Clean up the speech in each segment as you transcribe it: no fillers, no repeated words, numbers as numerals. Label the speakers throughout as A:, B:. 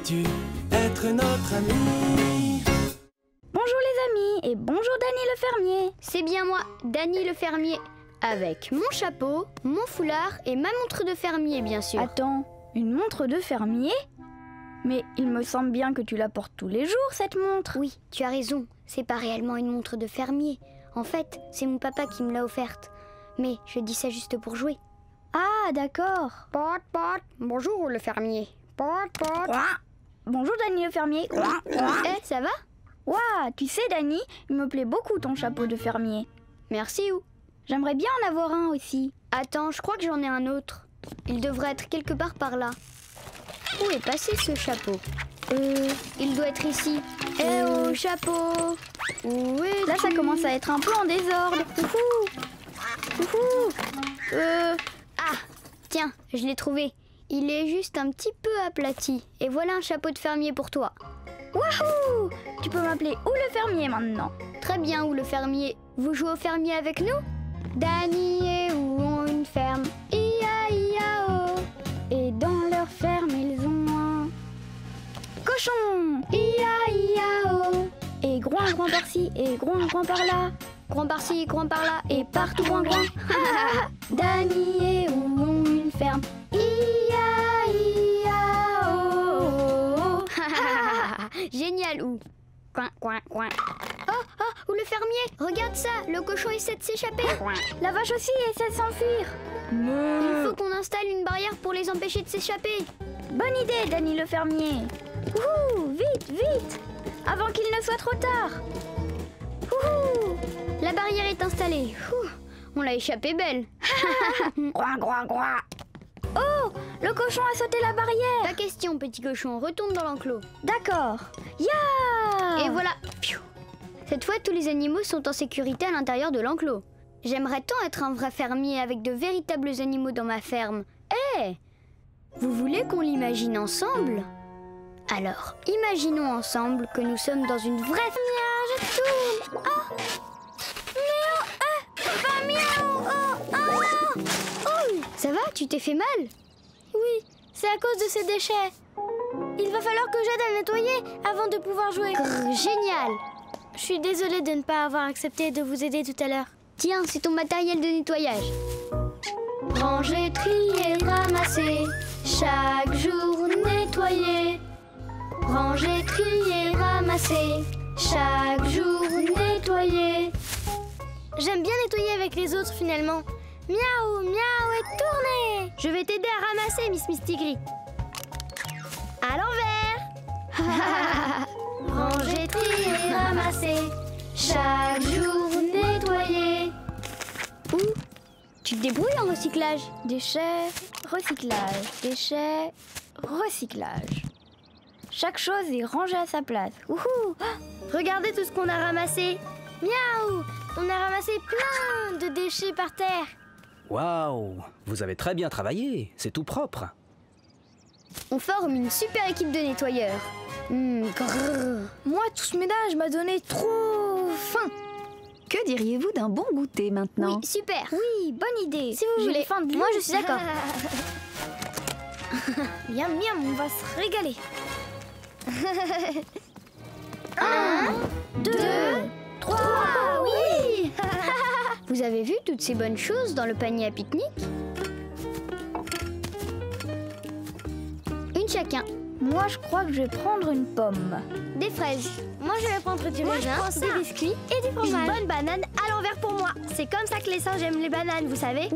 A: Voudrais-tu être notre ami?
B: Bonjour les amis et bonjour Dany le fermier.
C: C'est bien moi, Dany le fermier, avec mon chapeau, mon foulard et ma montre de fermier bien sûr.
B: Attends, une montre de fermier? Mais il me semble bien que tu la portes tous les jours cette montre.
C: Oui, tu as raison, c'est pas réellement une montre de fermier. En fait, c'est mon papa qui me l'a offerte. Mais je dis ça juste pour jouer.
B: Ah d'accord.
C: Pot, pot, bonjour le fermier. Pot, pot.
B: Bonjour Dany le fermier.
C: Ça va?
B: Ouah, tu sais Dany, il me plaît beaucoup ton chapeau de fermier.
C: Merci ou?
B: J'aimerais bien en avoir un aussi.
C: Attends, je crois que j'en ai un autre. Il devrait être quelque part par là. Où est passé ce chapeau? Il doit être ici. Eh oh, chapeau! Où est-tu?
B: Là ça commence à être un peu en désordre.
C: Ah, tiens, je l'ai trouvé. Il est juste un petit peu aplati. Et voilà un chapeau de fermier pour toi.
B: Wouhou! Tu peux m'appeler Ou le fermier maintenant.
C: Très bien, Ou le fermier. Vous jouez au fermier avec nous? Dany et Ou ont une ferme. I-A-I-A-O.
B: Et dans leur ferme ils ont un cochon.
C: I-A-I-A-O.
B: Et groin groin par-ci et groin groin par-là.
C: Groin par-ci, groin par-là. Et partout groin groin.
B: Dany et Ou ont une ferme. I-A-I-A-O.
C: Génial, Ou. Coin, coin, coin. Oh, Ou le fermier, regarde ça, le cochon essaie de s'échapper.
B: La vache aussi essaie de s'enfuir.
C: Il faut qu'on installe une barrière pour les empêcher de s'échapper.
B: Bonne idée, Dany le fermier. Ouhou, vite, vite, avant qu'il ne soit trop tard.
C: Ouhou, la barrière est installée. Ouh, on l'a échappé belle.
B: Groin, groin, groin. Oh, le cochon a sauté la barrière.
C: Pas question, petit cochon, retourne dans l'enclos.
B: D'accord. Ya!
C: Et voilà. Piou. Cette fois, tous les animaux sont en sécurité à l'intérieur de l'enclos. J'aimerais tant être un vrai fermier avec de véritables animaux dans ma ferme. Eh, vous voulez qu'on l'imagine ensemble? Alors, imaginons ensemble que nous sommes dans une vraie...
B: Miaou, je tourne. Oh. Miaou, miaou, oh, oh.
C: Oh, ça va? Tu t'es fait mal?
B: Oui, c'est à cause de ces déchets. Il va falloir que j'aide à nettoyer avant de pouvoir jouer.
C: Génial!
B: Je suis désolée de ne pas avoir accepté de vous aider tout à l'heure.
C: Tiens, c'est ton matériel de nettoyage. Ranger, trier, ramasser, chaque jour nettoyer. Ranger, trier, ramasser, chaque jour nettoyer.
B: J'aime bien nettoyer avec les autres finalement. Miaou, miaou et tournez. Je vais t'aider à ramasser, Miss Mistigris. À l'envers.
C: Ranger, trier, ramasser, chaque jour nettoyer. Ou tu te débrouilles en recyclage?
B: Déchets, recyclage, déchets, recyclage. Chaque chose est rangée à sa place. Wouhou! Regardez tout ce qu'on a ramassé. Miaou! On a ramassé plein de déchets par terre.
D: Waouh! Vous avez très bien travaillé, c'est tout propre.
C: On forme une super équipe de nettoyeurs.
B: Moi, tout ce ménage m'a donné trop faim.
E: Que diriez-vous d'un bon goûter maintenant?
C: Oui, super.
B: Oui, bonne idée.
C: Si vous voulez.
B: Faim de
C: Moi, je suis d'accord.
B: Miam, miam, on va se régaler.
C: 1, 2, 3, oui. Vous avez vu toutes ces bonnes choses dans le panier à pique-nique? Une chacun.
B: Moi, je crois que je vais prendre une pomme.
C: Des fraises.
B: Moi, je vais prendre du raisin, des biscuits et du fromage.
C: Une bonne banane à l'envers pour moi.
B: C'est comme ça que les singes aiment les bananes, vous savez.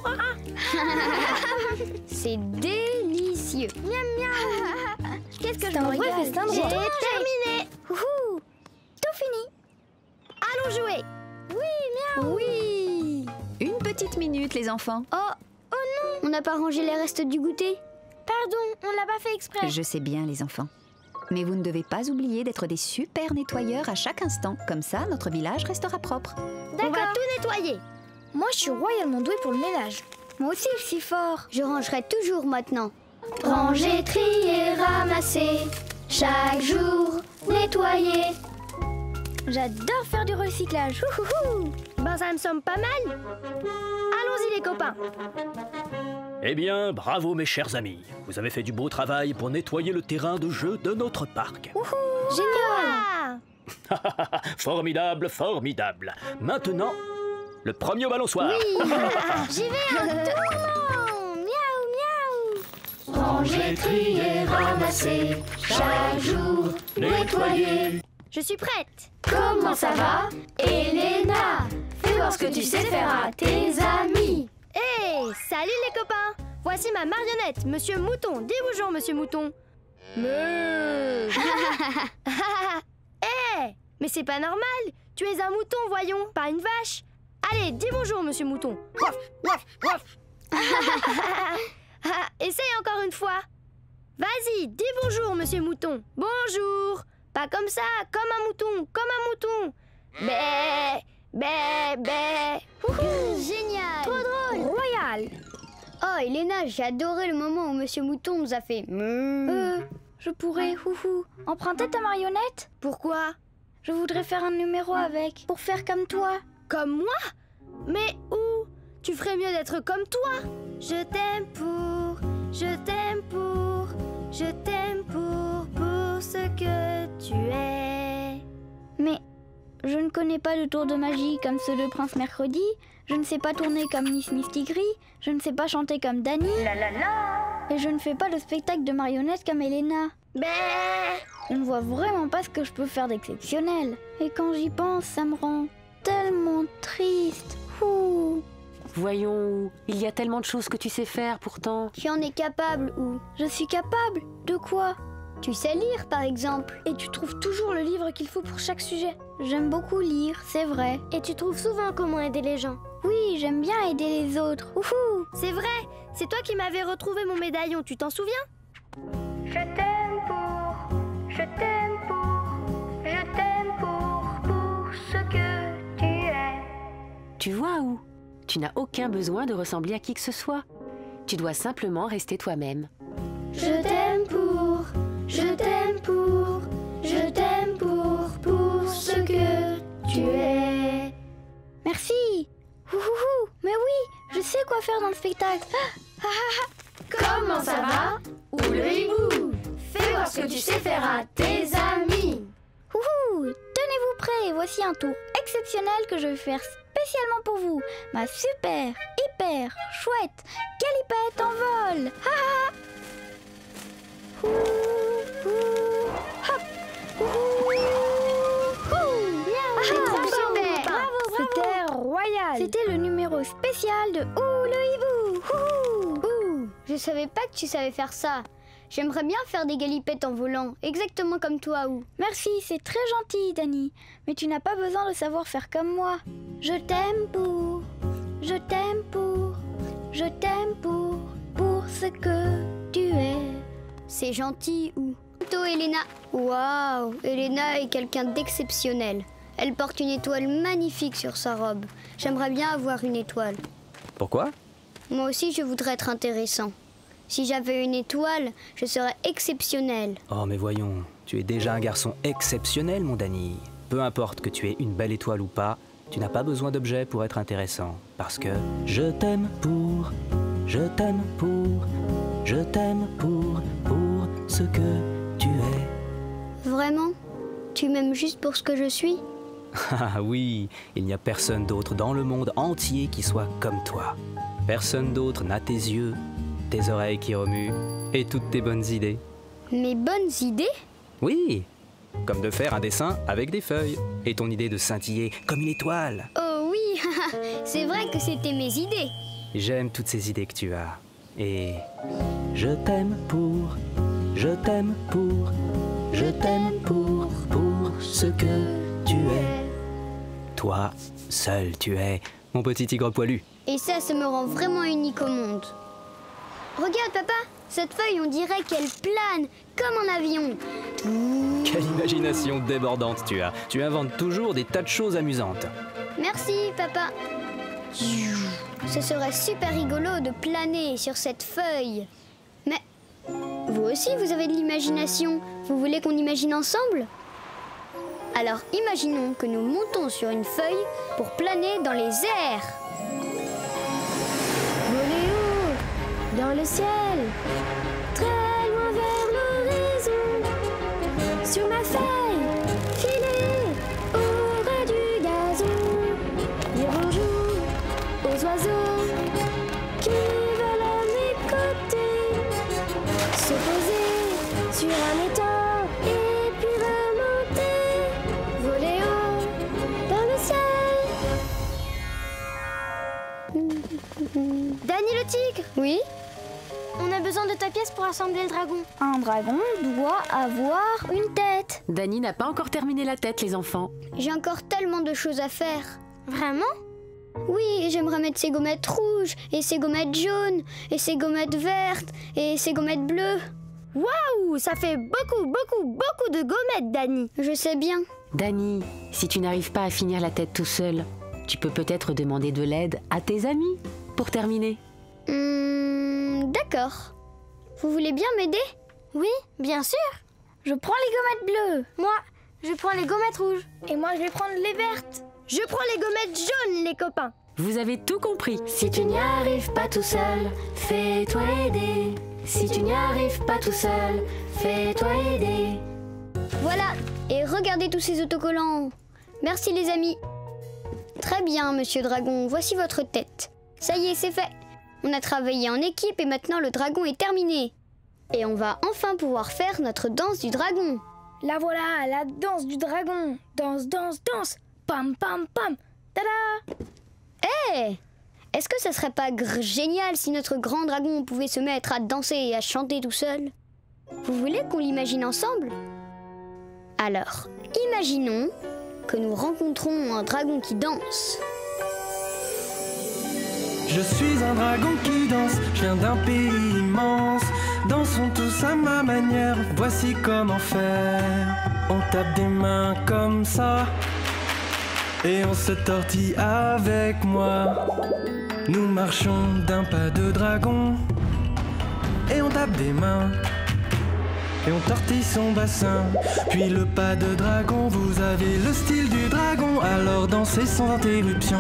C: C'est délicieux.
B: Miam, miam. Qu'est-ce que je me
C: vrai
B: régale.
C: festin de
B: J'ai
C: roi.
B: terminé. Wouhou. Tout fini. Allons jouer. Oui, miam.
C: Oui.
E: Une petite minute, les enfants.
C: Oh non. On n'a pas rangé les restes du goûter.
B: Pardon, on l'a pas fait exprès.
E: Je sais bien, les enfants. Mais vous ne devez pas oublier d'être des super nettoyeurs à chaque instant. Comme ça, notre village restera propre.
B: On va tout nettoyer. Moi, je suis royalement douée pour le ménage. Moi aussi, je suis fort.
C: Je rangerai toujours maintenant. Ranger, trier, ramasser, chaque jour nettoyer.
B: J'adore faire du recyclage. Ben, ça me semble pas mal. Allons-y, les copains.
D: Eh bien, bravo mes chers amis. Vous avez fait du beau travail pour nettoyer le terrain de jeu de notre parc.
B: Génial!
D: Formidable, formidable. Maintenant, le premier au balançoire.
B: J'y vais un tour! Miaou, miaou!
A: Ranger, trier, ramasser, chaque jour, nettoyer.
B: Je suis prête!
A: Comment ça va, Elena? Fais voir ce que tu sais faire à tes amis.
B: Hey! Salut les copains! Voici ma marionnette, Monsieur Mouton. Dis bonjour, Monsieur Mouton. Meuh! Hey! Mais c'est pas normal! Tu es un mouton, voyons, pas une vache! Allez, dis bonjour, Monsieur Mouton. Waf, waf, waf. Essaye encore une fois. Vas-y, dis bonjour, Monsieur Mouton. Bonjour. Pas comme ça, comme un mouton, comme un mouton. Bé, bé, bé.
C: Génial!
B: Trop drôle. Royal.
C: Oh, Elena, j'ai adoré le moment où Monsieur Mouton nous a fait
B: Je pourrais, emprunter ta marionnette? Pourquoi? Je voudrais faire un numéro avec, pour faire comme toi. Comme moi? Mais où? Tu ferais mieux d'être comme toi. Je t'aime pour ce que tu es. Mais je ne connais pas de tour de magie comme ceux de Prince Mercredi. Je ne sais pas tourner comme Miss Mistigris. Je ne sais pas chanter comme Dani. Et je ne fais pas le spectacle de marionnettes comme Elena. Je ne vois vraiment pas ce que je peux faire d'exceptionnel. Et quand j'y pense, ça me rend tellement triste.
F: Voyons, il y a tellement de choses que tu sais faire pourtant.
C: Tu en es capable ou
B: Je suis capable. De quoi?
C: tu sais lire par exemple.
B: Et tu trouves toujours le livre qu'il faut pour chaque sujet. J'aime beaucoup lire, c'est vrai. Et tu trouves souvent comment aider les gens. Oui, j'aime bien aider les autres. C'est vrai, c'est toi qui m'avais retrouvé mon médaillon, tu t'en souviens? Je t'aime pour ce que tu es.
F: Tu vois où? Tu n'as aucun besoin de ressembler à qui que ce soit. Tu dois simplement rester toi-même.
B: Je t'aime pour ce que tu es. Merci. Mais oui, je sais quoi faire dans le spectacle.
A: Comment ça va? Ou le hibou? Fais voir ce que tu sais faire à tes amis.
B: Tenez-vous prêts, voici un tour exceptionnel que je vais faire spécialement pour vous. Ma super, hyper, chouette galipette en vol. C'était royal. C'était le numéro spécial de Ouh le hibou.
C: Je savais pas que tu savais faire ça. J'aimerais bien faire des galipettes en volant, exactement comme toi, Ou.
B: Merci, c'est très gentil, Dani. Mais tu n'as pas besoin de savoir faire comme moi. Je t'aime pour ce que tu es.
C: C'est gentil, Ou. Toi, Elena. Waouh, Elena est quelqu'un d'exceptionnel. Elle porte une étoile magnifique sur sa robe. J'aimerais bien avoir une étoile.
D: Pourquoi?
C: Moi aussi, je voudrais être intéressant. Si j'avais une étoile, je serais exceptionnel.
D: Oh mais voyons, tu es déjà un garçon exceptionnel mon Dani. Peu importe que tu aies une belle étoile ou pas, tu n'as pas besoin d'objets pour être intéressant. Parce que je t'aime pour ce que tu es.
C: Vraiment? Tu m'aimes juste pour ce que je suis?
D: Ah oui, il n'y a personne d'autre dans le monde entier qui soit comme toi. Personne d'autre n'a tes yeux, tes oreilles qui remuent et toutes tes bonnes idées.
C: Mes bonnes idées?
D: Oui, comme de faire un dessin avec des feuilles et ton idée de scintiller comme une étoile.
C: Oh oui, c'est vrai que c'était mes idées.
D: J'aime toutes ces idées que tu as. Et je t'aime pour ce que tu es. Toi, seul tu es, mon petit tigre poilu.
C: Et ça me rend vraiment unique au monde. Regarde, papa, cette feuille, on dirait qu'elle plane comme un avion.
D: Quelle imagination débordante tu as. Tu inventes toujours des tas de choses amusantes.
C: Merci, papa. Ce serait super rigolo de planer sur cette feuille. Mais vous aussi, vous avez de l'imagination. Vous voulez qu'on imagine ensemble? Alors imaginons que nous montons sur une feuille pour planer dans les airs.
B: dans le ciel, très loin vers l'horizon, sur ma feuille, filée au ras du gazon. Dire bonjour aux oiseaux qui veulent à mes côtés, se poser sur un étang et puis remonter, voler haut dans le ciel. Danny le tigre!
C: Oui?
B: On a besoin de ta pièce pour assembler le dragon. Un dragon doit avoir une tête.
F: Danny n'a pas encore terminé la tête, les enfants.
C: J'ai encore tellement de choses à faire.
B: Vraiment?
C: Oui, j'aimerais mettre ces gommettes rouges, et ces gommettes jaunes, et ces gommettes vertes, et ces gommettes bleues.
B: Waouh, ça fait beaucoup de gommettes, Danny.
C: Je sais bien.
F: Danny, si tu n'arrives pas à finir la tête tout seul, tu peux peut-être demander de l'aide à tes amis pour terminer.
C: D'accord. Vous voulez bien m'aider?
B: Oui, bien sûr. Je prends les gommettes bleues. Moi, je prends les gommettes rouges. Et moi, je vais prendre les vertes. Je prends les gommettes jaunes, les copains.
F: Vous avez tout compris.
A: Si tu n'y arrives pas tout seul, fais-toi aider. Si tu n'y arrives pas tout seul, fais-toi aider.
C: Voilà, et regardez tous ces autocollants. Merci les amis. Très bien, monsieur Dragon, voici votre tête. Ça y est, c'est fait. On a travaillé en équipe et maintenant le dragon est terminé. Et on va enfin pouvoir faire notre danse du dragon.
B: La voilà, la danse du dragon. Danse, danse, danse. Pam, pam, pam. Tada!
C: Hé! Est-ce que ça serait pas génial si notre grand dragon pouvait se mettre à danser et à chanter tout seul? Vous voulez qu'on l'imagine ensemble? Alors, imaginons que nous rencontrons un dragon qui danse.
G: Je suis un dragon qui danse, je viens d'un pays immense. Dansons tous à ma manière, voici comment faire. On tape des mains comme ça, et on se tortille avec moi. Nous marchons d'un pas de dragon, et on tape des mains, et on tortille son bassin. Puis le pas de dragon, vous avez le style du dragon, alors dansez sans interruption.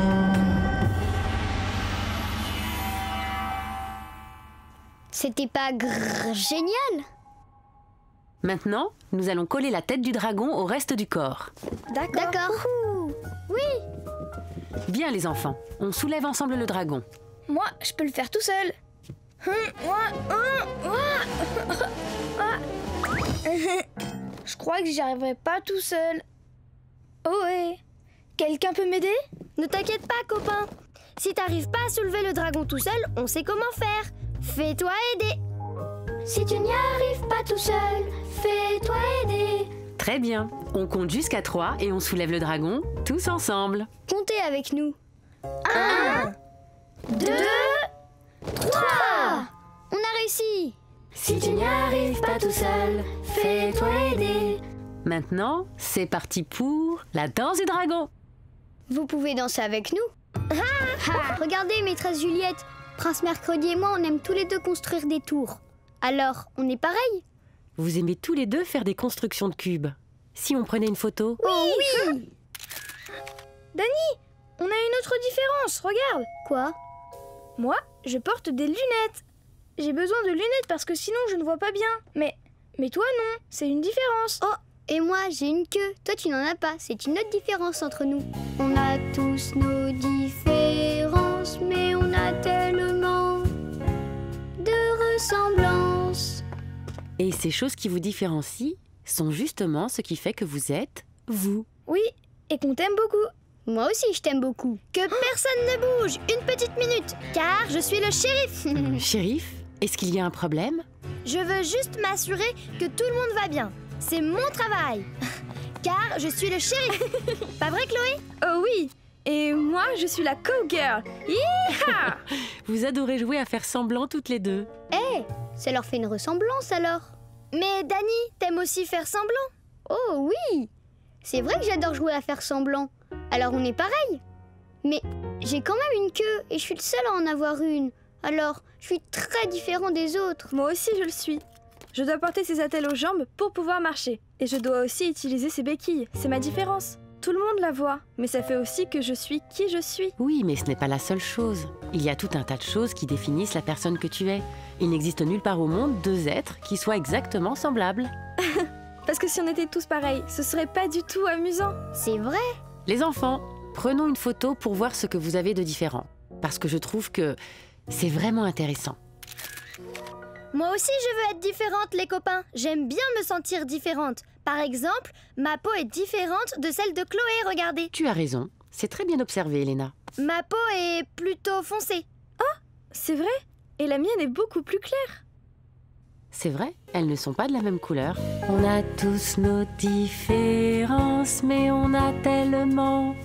C: C'était pas génial?
F: Maintenant, nous allons coller la tête du dragon au reste du corps.
C: D'accord.
B: Oui,
F: Bien les enfants, on soulève ensemble le dragon.
B: moi, je peux le faire tout seul. Je crois que j'y arriverai pas tout seul. Oh ouais, quelqu'un peut m'aider? Ne t'inquiète pas, copain. Si t'arrives pas à soulever le dragon tout seul, on sait comment faire. Fais-toi aider.
A: Si tu n'y arrives pas tout seul, fais-toi aider.
F: Très bien, on compte jusqu'à 3 et on soulève le dragon tous ensemble.
C: Comptez avec nous.
B: 1, 2, 3.
C: On a réussi.
A: Si tu n'y arrives pas tout seul, fais-toi aider.
F: Maintenant, c'est parti pour la danse du dragon.
C: Vous pouvez danser avec nous. Regardez, maîtresse Juliette. Prince Mercredi et moi, on aime tous les deux construire des tours. Alors, on est pareil?
F: Vous aimez tous les deux faire des constructions de cubes. Si on prenait une photo?
C: Oh oui!
B: Danny, on a une autre différence, regarde.
C: Quoi?
B: Moi, je porte des lunettes. J'ai besoin de lunettes parce que sinon je ne vois pas bien. Mais toi non, c'est une différence.
C: Oh, et moi, j'ai une queue. Toi, tu n'en as pas. C'est une autre différence entre nous. On a tous nos différences, mais on a tellement de ressemblances.
F: Et ces choses qui vous différencient sont justement ce qui fait que vous êtes vous.
B: Oui, et qu'on t'aime beaucoup.
C: Moi aussi, je t'aime beaucoup.
B: Que personne ne bouge, une petite minute, car je suis le shérif.
F: Shérif, est-ce qu'il y a un problème?
B: Je veux juste m'assurer que tout le monde va bien. C'est mon travail. Car je suis le shérif. Pas vrai, Chloé?
H: Oh oui. Et moi, je suis la cowgirl. Yeeha!
F: Vous adorez jouer à faire semblant toutes les deux.
C: Ça leur fait une ressemblance alors.
B: Mais Danny, t'aimes aussi faire semblant?
C: Oh oui! C'est vrai que j'adore jouer à faire semblant. Alors on est pareil. Mais j'ai quand même une queue et je suis le seul à en avoir une. Alors, je suis très différent des autres.
H: Moi aussi, je le suis. Je dois porter ces attelles aux jambes pour pouvoir marcher. Et je dois aussi utiliser ces béquilles. C'est ma différence. Tout le monde la voit, mais ça fait aussi que je suis qui je suis.
F: Oui, mais ce n'est pas la seule chose. Il y a tout un tas de choses qui définissent la personne que tu es. Il n'existe nulle part au monde 2 êtres qui soient exactement semblables.
H: Parce que si on était tous pareils, ce serait pas du tout amusant.
C: C'est vrai.
F: Les enfants, prenons une photo pour voir ce que vous avez de différent. Parce que je trouve que c'est vraiment intéressant.
B: Moi aussi, je veux être différente, les copains. J'aime bien me sentir différente. Par exemple, ma peau est différente de celle de Chloé, regardez.
F: Tu as raison, c'est très bien observé, Elena.
B: Ma peau est plutôt foncée.
H: C'est vrai. Et la mienne est beaucoup plus claire.
F: C'est vrai, elles ne sont pas de la même couleur. On a tous nos différences, mais on a tellement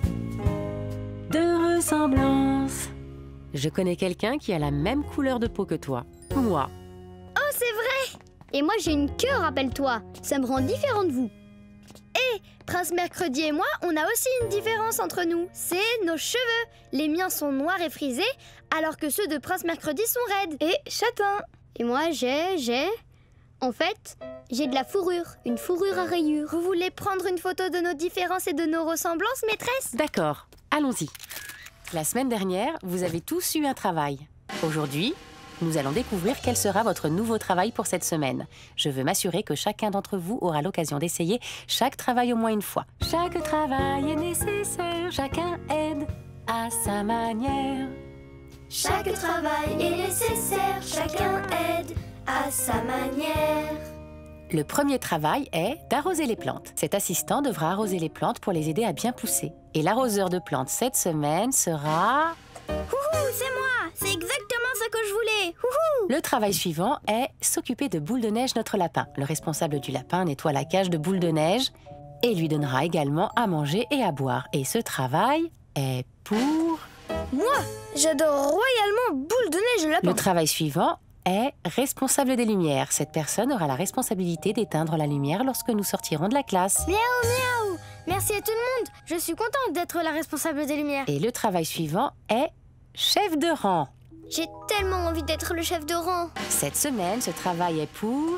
F: de ressemblances. Je connais quelqu'un qui a la même couleur de peau que toi. Moi.
B: Oh, c'est vrai!
C: Et moi j'ai une queue, rappelle-toi. Ça me rend différent de vous.
B: Prince Mercredi et moi, on a aussi une différence entre nous. C'est nos cheveux. Les miens sont noirs et frisés, alors que ceux de Prince Mercredi sont raides.
H: Et châtain.
C: Et moi j'ai... En fait, j'ai de la fourrure. Une fourrure à rayures.
B: Vous voulez prendre une photo de nos différences et de nos ressemblances, maîtresse?
F: D'accord, allons-y. La semaine dernière, vous avez tous eu un travail. Aujourd'hui, nous allons découvrir quel sera votre nouveau travail pour cette semaine. Je veux m'assurer que chacun d'entre vous aura l'occasion d'essayer chaque travail au moins une fois. Chaque travail est nécessaire, chacun aide à sa manière.
A: Chaque travail est nécessaire, chacun aide à sa manière.
F: Le premier travail est d'arroser les plantes. Cet assistant devra arroser les plantes pour les aider à bien pousser. Et l'arroseur de plantes cette semaine sera...
B: Houhou, c'est moi! C'est exactement ce que je voulais! Houhou!
F: Le travail suivant est s'occuper de Boule de Neige, notre lapin. Le responsable du lapin nettoie la cage de Boule de Neige et lui donnera également à manger et à boire. Et ce travail est pour...
B: Moi, j'adore royalement Boule de Neige le lapin.
F: Le travail suivant est responsable des lumières. Cette personne aura la responsabilité d'éteindre la lumière lorsque nous sortirons de la classe.
B: Miaou, miaou! Merci à tout le monde! Je suis contente d'être la responsable des lumières.
F: Et le travail suivant est chef de rang.
B: J'ai tellement envie d'être le chef de rang.
F: Cette semaine, ce travail est pour...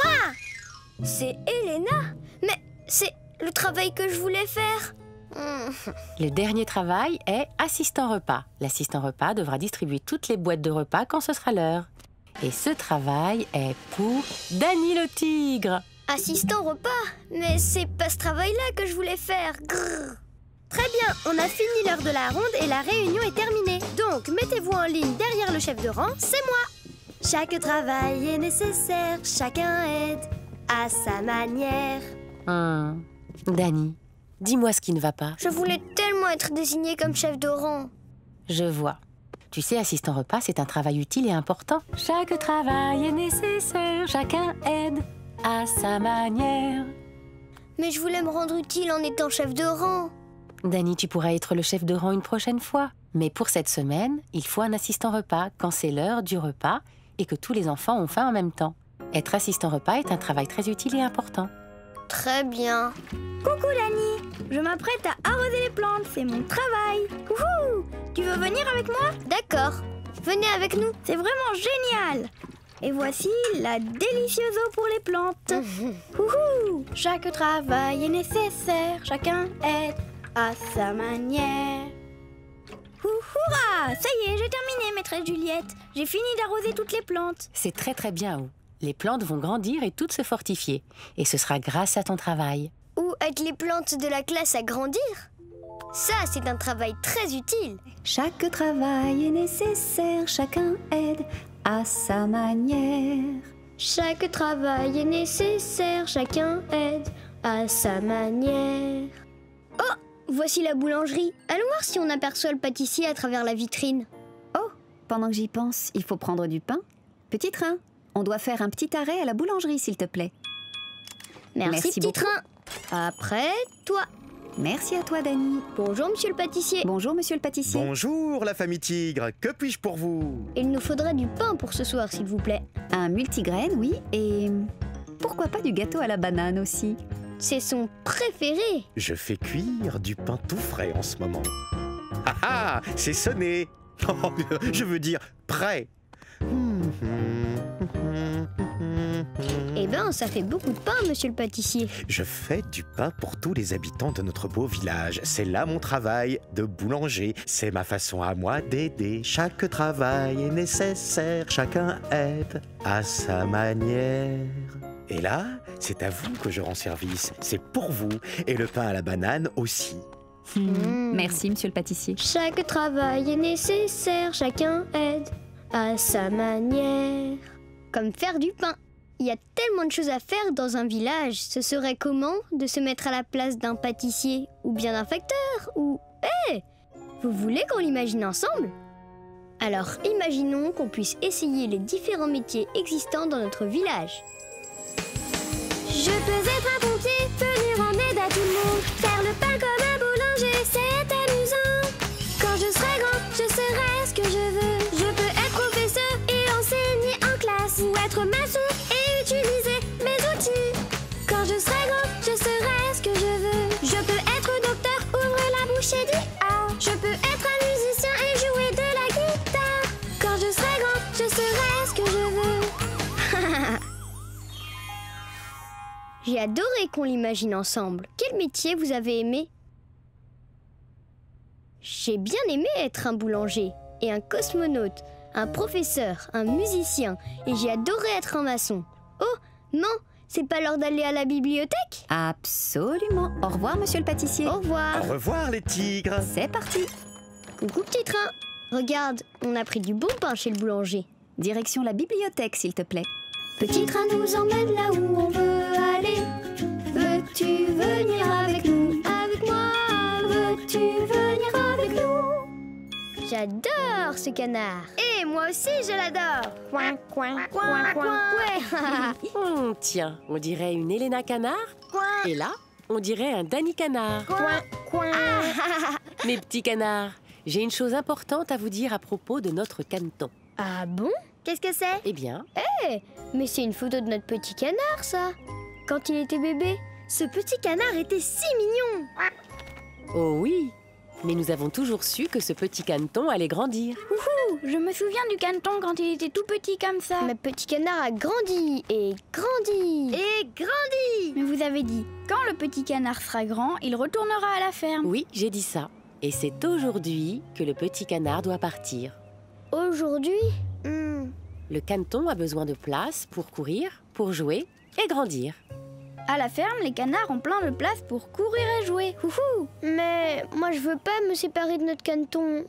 B: C'est Elena. Mais c'est le travail que je voulais faire.
F: Le dernier travail est assistant repas. L'assistant repas devra distribuer toutes les boîtes de repas quand ce sera l'heure. Et ce travail est pour Dany le tigre.
B: Assistant repas? Mais c'est pas ce travail-là que je voulais faire. Grrr. Très bien, on a fini l'heure de la ronde et la réunion est terminée. Donc, mettez-vous en ligne derrière le chef de rang, c'est moi. Chaque travail est nécessaire, chacun aide à sa manière.
F: Dany, dis-moi ce qui ne va pas.
B: Je voulais tellement être désignée comme chef de rang.
F: Je vois. Tu sais, assistant repas, c'est un travail utile et important. Chaque travail est nécessaire, chacun aide à sa manière.
B: Mais je voulais me rendre utile en étant chef de rang.
F: Dany, tu pourras être le chef de rang une prochaine fois. Mais pour cette semaine, il faut un assistant repas quand c'est l'heure du repas et que tous les enfants ont faim en même temps. Être assistant repas est un travail très utile et important.
B: Très bien.
H: Coucou Dany. Je m'apprête à arroser les plantes, c'est mon travail. Wouhou! Tu veux venir avec moi?
B: D'accord. Venez avec nous.
H: C'est vraiment génial. Et voici la délicieuse eau pour les plantes. Wouhou! Chaque travail est nécessaire, chacun aide à sa manière. Hurrah! Ça y est, j'ai terminé, maîtresse Juliette. J'ai fini d'arroser toutes les plantes.
F: C'est très très bien, Ou. Les plantes vont grandir et toutes se fortifier. Et ce sera grâce à ton travail.
B: Ou aide les plantes de la classe à grandir. Ça, c'est un travail très utile.
E: Chaque travail est nécessaire, chacun aide à sa manière.
C: Chaque travail est nécessaire, chacun aide à sa manière. Oh, voici la boulangerie. Allons voir si on aperçoit le pâtissier à travers la vitrine.
E: Oh, pendant que j'y pense, il faut prendre du pain. Petit train, on doit faire un petit arrêt à la boulangerie, s'il te plaît.
C: Merci petit
E: beaucoup.
C: train. Après, toi.
E: Merci à toi, Dany.
C: Bonjour, monsieur le pâtissier.
E: Bonjour, monsieur le pâtissier.
I: Bonjour la famille Tigre, que puis-je pour vous?
C: Il nous faudrait du pain pour ce soir, s'il vous plaît.
E: Un multigraine, oui, et pourquoi pas du gâteau à la banane aussi?
C: C'est son préféré.
I: Je fais cuire du pain tout frais en ce moment. Ah ah, c'est sonné. Je veux dire prêt.
C: Eh 20, ça fait beaucoup de pain, monsieur le pâtissier.
I: Je fais du pain pour tous les habitants de notre beau village. C'est là mon travail de boulanger. C'est ma façon à moi d'aider. Chaque travail est nécessaire, chacun aide à sa manière. Et là, c'est à vous que je rends service. C'est pour vous. Et le pain à la banane aussi.
E: Merci, monsieur le pâtissier.
C: Chaque travail est nécessaire, chacun aide à sa manière. Comme faire du pain. Il y a tellement de choses à faire dans un village. Ce serait comment de se mettre à la place d'un pâtissier ou bien d'un facteur ou... Vous voulez qu'on l'imagine ensemble? Alors imaginons qu'on puisse essayer les différents métiers existants dans notre village.
A: Je peux être un pompier, venir en aide à tout le monde. Faire le pain comme un boulanger, c'est amusant. Quand je serai grand, je serai ce que je veux. Je peux être professeur et enseigner en classe. Ou être maçon et utiliser mes outils. Quand je serai grand, je serai ce que je veux. Je peux être docteur, ouvre la bouche et dire ah. Je peux être un musicien et jouer de la guitare. Quand je serai grand, je serai ce que je veux.
C: J'ai adoré qu'on l'imagine ensemble. Quel métier vous avez aimé? J'ai bien aimé être un boulanger et un cosmonaute, un professeur, un musicien, et j'ai adoré être un maçon. Oh, non, c'est pas l'heure d'aller à la bibliothèque?
E: Absolument. Au revoir, monsieur le pâtissier.
C: Au revoir.
I: Au revoir les tigres.
E: C'est parti.
C: Coucou petit train. Regarde, on a pris du bon pain chez le boulanger.
E: Direction la bibliothèque, s'il te plaît.
A: Petit train nous emmène là où on veut aller. Veux-tu venir avec nous, avec moi? Veux-tu venir avec nous?
C: J'adore ce canard.
B: Et moi aussi, je l'adore.
C: Coin, coin, coin, coin.
B: Ouais.
F: Tiens, on dirait une Elena Canard. Et là, on dirait un Danny Canard.
C: Coin, coin.
F: Mes petits canards, j'ai une chose importante à vous dire à propos de notre canton.
C: Ah bon?
B: Qu'est-ce que c'est?
F: Eh bien,
C: Mais c'est une photo de notre petit canard, ça. Quand il était bébé.
B: Ce petit canard était si mignon.
F: oh oui, mais nous avons toujours su que ce petit canton allait grandir.
B: Ouh, je me souviens du canton quand il était tout petit comme ça.
C: Notre petit canard a grandi et grandi.
B: Et grandi. Mais vous avez dit, quand le petit canard sera grand, il retournera à la ferme.
F: Oui, j'ai dit ça. Et c'est aujourd'hui que le petit canard doit partir.
C: Aujourd'hui?
F: Le canton a besoin de place pour courir, pour jouer et grandir.
B: À la ferme, les canards ont plein de place pour courir et jouer.
C: Ouhou. Mais moi je veux pas me séparer de notre canton.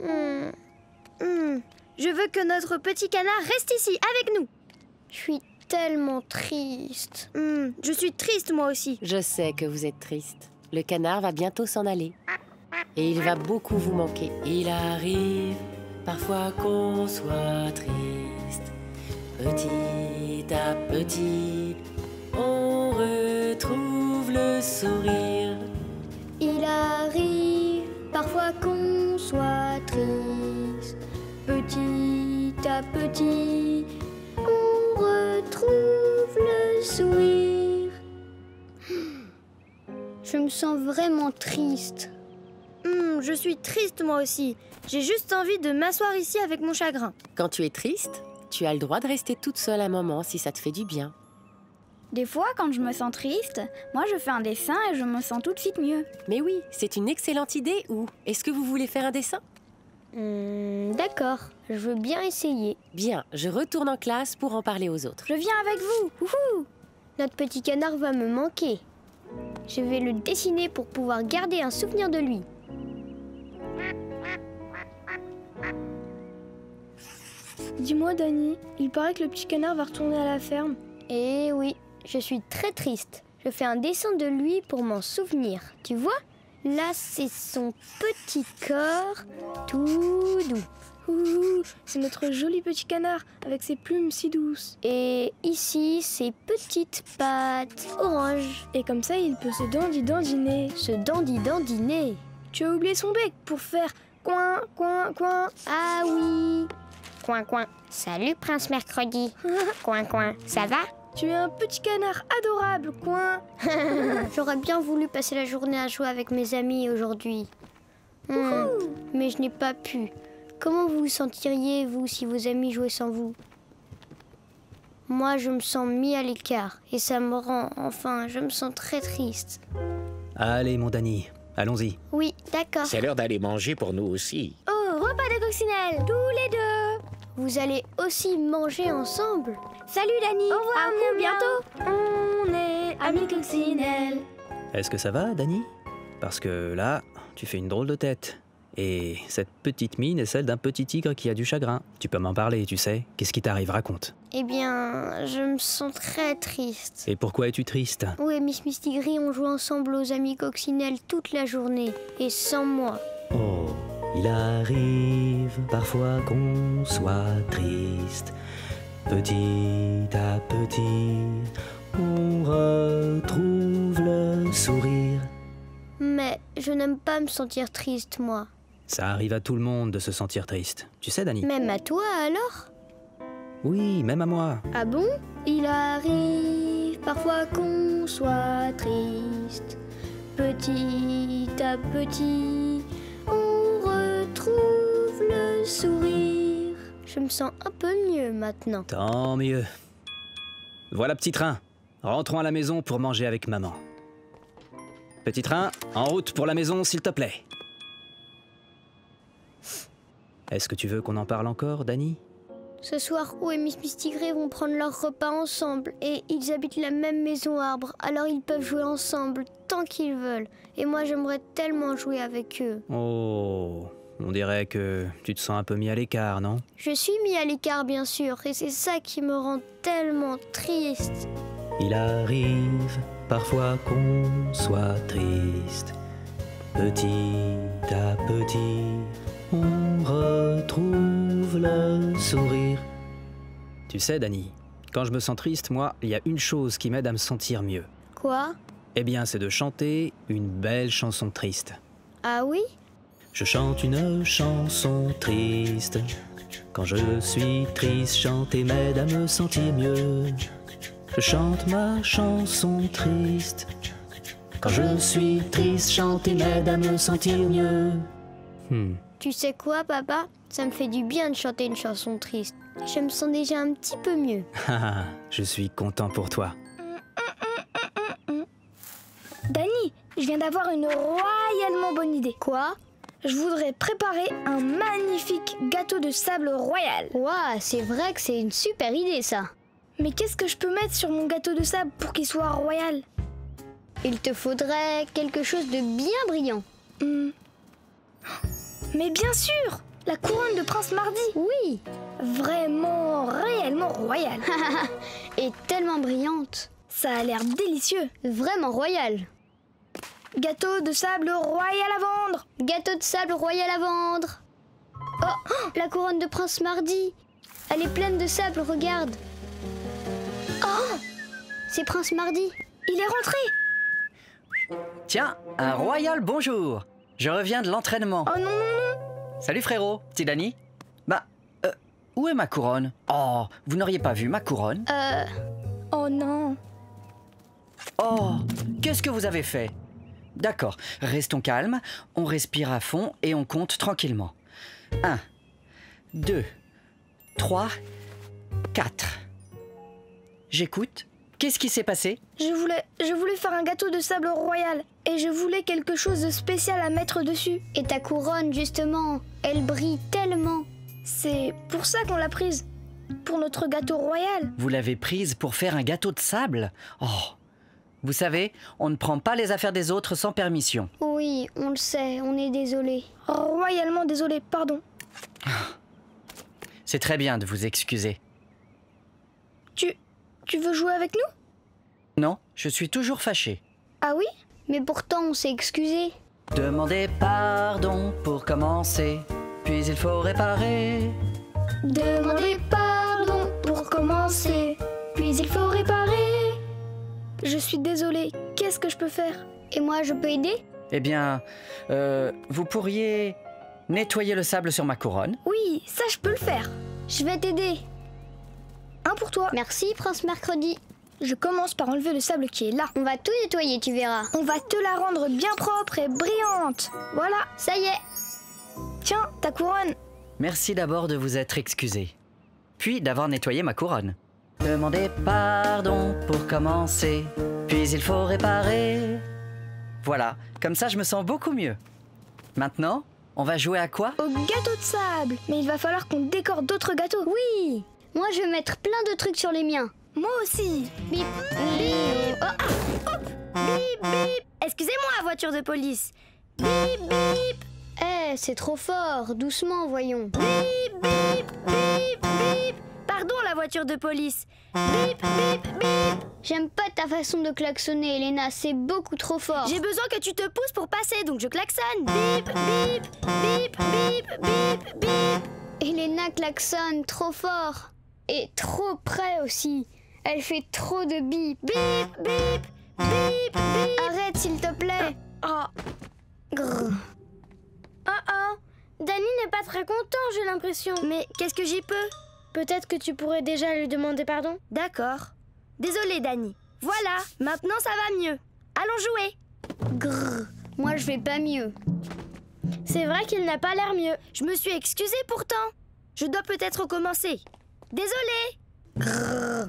B: Je veux que notre petit canard reste ici, avec nous.
C: Je suis tellement triste.
B: Je suis triste moi aussi.
F: Je sais que vous êtes triste. Le canard va bientôt s'en aller. Et il va beaucoup vous manquer. Il arrive parfois qu'on soit triste. Petit à petit, on retrouve le sourire.
C: Il arrive parfois qu'on soit triste. Petit à petit, on retrouve le sourire. Je me sens vraiment triste.
B: Je suis triste moi aussi. J'ai juste envie de m'asseoir ici avec mon chagrin.
F: Quand tu es triste, tu as le droit de rester toute seule un moment si ça te fait du bien.
B: Des fois, quand je me sens triste, moi je fais un dessin et je me sens tout de suite mieux.
F: Mais oui, c'est une excellente idée. Ou est-ce que vous voulez faire un dessin?
C: D'accord, je veux bien essayer.
F: Bien, je retourne en classe pour en parler aux autres.
B: Je viens avec vous. Wouhou!
C: Notre petit canard va me manquer. Je vais le dessiner pour pouvoir garder un souvenir de lui.
H: Dis-moi, Dani, il paraît que le petit canard va retourner à la ferme.
C: Eh oui, je suis très triste. Je fais un dessin de lui pour m'en souvenir. Tu vois? Là, c'est son petit corps tout doux.
H: Ouh, c'est notre joli petit canard avec ses plumes si douces.
C: Et ici, ses petites pattes orange.
H: Et comme ça, il peut se dandiner.
C: Se dandiner.
H: Tu as oublié son bec pour faire coin, coin, coin.
C: Ah oui.
A: Coin, coin. Salut, Prince Mercredi. Coin, coin. Ça va?
H: Tu es un petit canard adorable, coin.
C: J'aurais bien voulu passer la journée à jouer avec mes amis aujourd'hui. Mais je n'ai pas pu. Comment vous vous sentiriez, vous, si vos amis jouaient sans vous? Moi, je me sens mis à l'écart et ça me rend, je me sens très triste.
D: Allez, mon Danny, allons-y.
C: Oui, d'accord.
I: C'est l'heure d'aller manger pour nous aussi.
B: Oh, repas de coccinelle, tous les deux.
C: Vous allez aussi manger ensemble?
B: Salut Dani. Au revoir, à bientôt. On est amis coccinelle.
D: Est-ce que ça va, Danny? Parce que là, tu fais une drôle de tête. Et cette petite mine est celle d'un petit tigre qui a du chagrin. Tu peux m'en parler, tu sais. Qu'est-ce qui t'arrive? Raconte.
C: Eh bien, je me sens très triste.
D: Et pourquoi es-tu triste?
C: Oui, Miss Mistigris, on joue ensemble aux amis coccinelles toute la journée. Et sans moi.
D: Oh, il arrive parfois qu'on soit triste. Petit à petit, on retrouve le sourire.
C: Mais je n'aime pas me sentir triste, moi.
D: Ça arrive à tout le monde de se sentir triste. Tu sais, Danny?
C: Même à toi, alors?
D: Oui, même à moi.
C: Ah bon?
B: Il arrive parfois qu'on soit triste. Petit à petit, on retrouve le sourire.
C: Je me sens un peu mieux maintenant.
D: Tant mieux. Voilà, petit train. Rentrons à la maison pour manger avec maman. Petit train, en route pour la maison, s'il te plaît. Est-ce que tu veux qu'on en parle encore, Danny?
C: Ce soir, Ou et Miss Mistigris vont prendre leur repas ensemble et ils habitent la même maison arbre, alors ils peuvent jouer ensemble tant qu'ils veulent. Et moi, j'aimerais tellement jouer avec eux.
D: Oh, on dirait que tu te sens un peu mis à l'écart, non?
C: Je suis mis à l'écart, bien sûr, et c'est ça qui me rend tellement triste.
D: Il arrive parfois qu'on soit triste. Petit à petit, on retrouve le sourire. Tu sais, Danny, quand je me sens triste, moi, il y a une chose qui m'aide à me sentir mieux.
C: Quoi?
D: Eh bien, c'est de chanter une belle chanson triste.
C: Ah oui?
D: Je chante une chanson triste. Quand je suis triste, chanter m'aide à me sentir mieux. Je chante ma chanson triste. Quand je suis triste, chanter m'aide à me sentir mieux.
C: Tu sais quoi, papa? Ça me fait du bien de chanter une chanson triste. Je me sens déjà un petit peu mieux.
D: Je suis content pour toi.
H: Dani, je viens d'avoir une royalement bonne idée.
C: Quoi?
H: Je voudrais préparer un magnifique gâteau de sable royal.
C: Ouah, c'est vrai que c'est une super idée, ça.
H: Mais qu'est-ce que je peux mettre sur mon gâteau de sable pour qu'il soit royal?
C: Il te faudrait quelque chose de bien brillant.
H: Mais bien sûr, la couronne de Prince Mardi.
C: Oui.
H: Vraiment, réellement royale.
C: Et tellement brillante.
H: Ça a l'air délicieux.
C: Vraiment royal.
H: Gâteau de sable royal à vendre.
C: Gâteau de sable royal à vendre. Oh, la couronne de Prince Mardi. Elle est pleine de sable, regarde. Oh, c'est Prince Mardi.
H: Il est rentré.
J: Tiens, un royal bonjour. Je reviens de l'entraînement.
H: Oh non, non, non.
J: Salut frérot, petit Danny. Où est ma couronne? Oh, vous n'auriez pas vu ma couronne?
H: Oh non.
J: Oh, qu'est-ce que vous avez fait? D'accord, restons calmes, on respire à fond et on compte tranquillement. 1, 2, 3, 4. J'écoute. Qu'est-ce qui s'est passé?
H: Je voulais faire un gâteau de sable royal et je voulais quelque chose de spécial à mettre dessus.
C: Et ta couronne, justement, elle brille tellement.
H: C'est pour ça qu'on l'a prise. Pour notre gâteau royal.
J: Vous l'avez prise pour faire un gâteau de sable? Oh, vous savez, on ne prend pas les affaires des autres sans permission.
C: Oui, on le sait, on est désolé.
H: Royalement désolé, pardon.
J: C'est très bien de vous excuser.
H: Tu veux jouer avec nous?
J: Non, je suis toujours fâché.
H: Ah oui?
C: Mais pourtant, on s'est excusé.
J: Demandez pardon pour commencer, puis il faut réparer.
H: Demandez pardon pour commencer, puis il faut réparer. Je suis désolée, qu'est-ce que je peux faire?
C: Et moi, je peux aider?
J: Eh bien, vous pourriez nettoyer le sable sur ma couronne?
H: Oui, ça je peux le faire.
C: Je vais t'aider.
H: Un pour toi.
C: Merci, Prince Mercredi.
H: Je commence par enlever le sable qui est là.
C: On va tout nettoyer, tu verras.
H: On va te la rendre bien propre et brillante. Voilà.
C: Ça y est.
H: Tiens, ta couronne.
J: Merci d'abord de vous être excusé, puis d'avoir nettoyé ma couronne. Demandez pardon pour commencer, puis il faut réparer. Voilà, comme ça je me sens beaucoup mieux. Maintenant, on va jouer à quoi?
B: Au gâteau de sable. Mais il va falloir qu'on décore d'autres gâteaux.
C: Oui. Moi, je vais mettre plein de trucs sur les miens.
B: Moi aussi. Bip, bip. Oh, ah, hop. Bip, bip. Excusez-moi, voiture de police. Bip, bip.
C: Eh, c'est trop fort. Doucement, voyons.
B: Bip, bip, bip, bip. Pardon, la voiture de police. Bip, bip, bip.
C: J'aime pas ta façon de klaxonner, Elena. C'est beaucoup trop fort.
B: J'ai besoin que tu te pousses pour passer, donc je klaxonne. Bip, bip, bip, bip, bip, bip.
C: Elena klaxonne trop fort. Et trop près aussi. Elle fait trop de bip.
B: Bip, bip, bip, bip.
C: Arrête, s'il te plaît.
B: Oh.
C: Grrr.
B: Oh. Danny n'est pas très content, j'ai l'impression. Mais qu'est-ce que j'y peux? Peut-être que tu pourrais déjà lui demander pardon. D'accord. Désolée, Danny. Voilà, maintenant ça va mieux. Allons jouer.
C: Grrr. Moi, je vais pas mieux.
B: C'est vrai qu'il n'a pas l'air mieux. Je me suis excusée pourtant. Je dois peut-être recommencer. Désolée.
C: Grrr.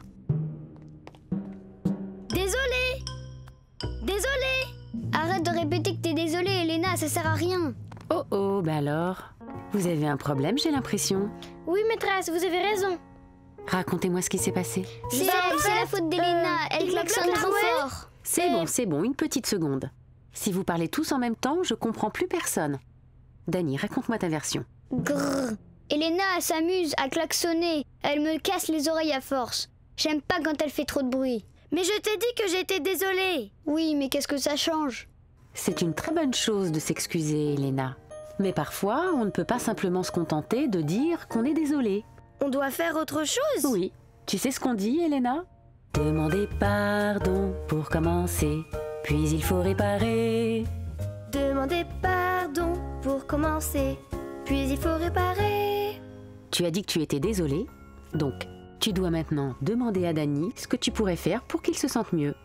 B: Désolée. Désolée.
C: Arrête de répéter que t'es désolée, Elena, ça sert à rien.
F: Oh, bah alors? Vous avez un problème, j'ai l'impression.
B: Oui, maîtresse, vous avez raison.
F: Racontez-moi ce qui s'est passé.
C: C'est la faute d'Elena, elle klaxonne trop fort.
F: C'est bon, une petite seconde. Si vous parlez tous en même temps, je comprends plus personne. Danny, raconte-moi ta version.
C: Grrr. Elena, elle s'amuse à klaxonner. Elle me casse les oreilles à force. J'aime pas quand elle fait trop de bruit.
B: Mais je t'ai dit que j'étais désolée.
C: Oui, mais qu'est-ce que ça change?
F: C'est une très bonne chose de s'excuser, Elena. Mais parfois, on ne peut pas simplement se contenter de dire qu'on est désolé.
B: On doit faire autre chose?
F: Oui. Tu sais ce qu'on dit, Elena? Demandez pardon pour commencer, puis il faut réparer.
B: Demandez pardon pour commencer, puis il faut réparer.
F: Tu as dit que tu étais désolé, donc tu dois maintenant demander à Danny ce que tu pourrais faire pour qu'il se sente mieux.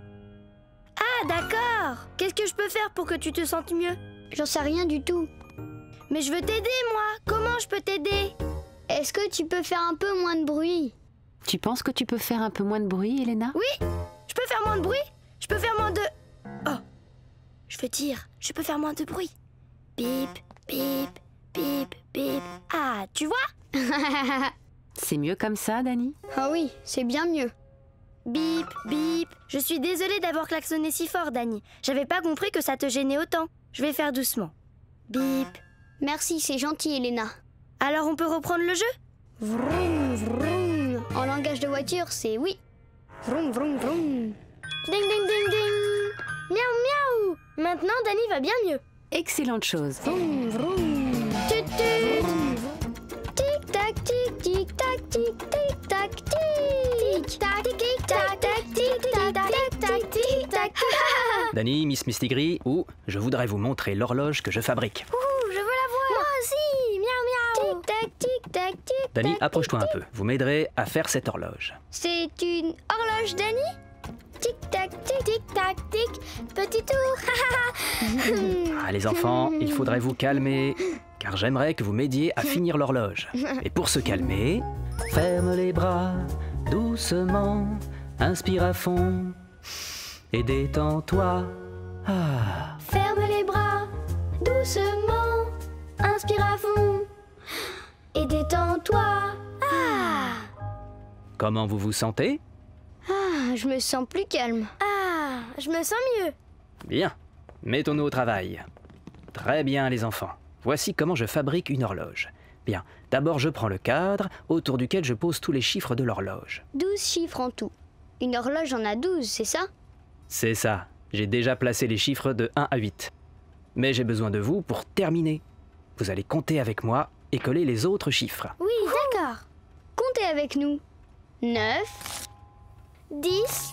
B: Ah, d'accord. Qu'est-ce que je peux faire pour que tu te sentes mieux?
C: J'en sais rien du tout.
B: Mais je veux t'aider, moi. Comment je peux t'aider?
C: Est-ce que tu peux faire un peu moins de bruit?
F: Tu penses que tu peux faire un peu moins de bruit, Elena?
B: Oui. Je peux faire moins de bruit? Je peux faire moins de... Oh. Je veux dire, je peux faire moins de bruit. Bip, bip, bip, bip. Ah, tu vois?
F: C'est mieux comme ça, Danny?
C: Ah oui, c'est bien mieux.
B: Bip, bip. Je suis désolée d'avoir klaxonné si fort, Danny. J'avais pas compris que ça te gênait autant. Je vais faire doucement. Bip.
C: Merci, c'est gentil, Elena.
B: Alors on peut reprendre le jeu?
C: Vroom, vroom. En langage de voiture, c'est oui. Vroom, vroom, vroom.
B: Ding, ding, ding, ding. Miaou, miaou. Maintenant, Danny va bien mieux.
F: Excellente chose.
C: Vroom, vroom.
B: Tut, tut.
C: Tic, tac, tic, tic, tac, tic, tic, tac, tic.
B: Tic, tac, tic, tac, tac, tic, tac, tic, tac, tic, tac.
K: Danny, Miss Mistigris, je voudrais vous montrer l'horloge que je fabrique.
B: Je veux la voir. Moi aussi. Miaou, miaou.
C: Tic, tac, tic, tac, tic.
K: Danny, approche-toi un peu. Vous m'aiderez à faire cette horloge.
C: C'est une horloge, Danny? Tic, tac, tic,
B: Tic, tac, tic. Petit tour.
K: Ah, les enfants, il faudrait vous calmer, car j'aimerais que vous m'aidiez à finir l'horloge. Et pour se calmer, ferme les bras doucement, inspire à fond et détends-toi. Ah.
B: Ferme les bras doucement. Inspire à fond. Et détends-toi. Ah.
K: Comment vous vous sentez?
C: Ah, je me sens plus calme.
B: Ah, je me sens mieux.
K: Bien, mettons-nous au travail. Très bien les enfants, voici comment je fabrique une horloge. Bien, d'abord je prends le cadre autour duquel je pose tous les chiffres de l'horloge.
C: 12 chiffres en tout. Une horloge en a 12, c'est ça?
K: C'est ça, j'ai déjà placé les chiffres de 1 à 8. Mais j'ai besoin de vous pour terminer. Vous allez compter avec moi et coller les autres chiffres.
B: Oui, d'accord.
C: Comptez avec nous. 9,
B: 10,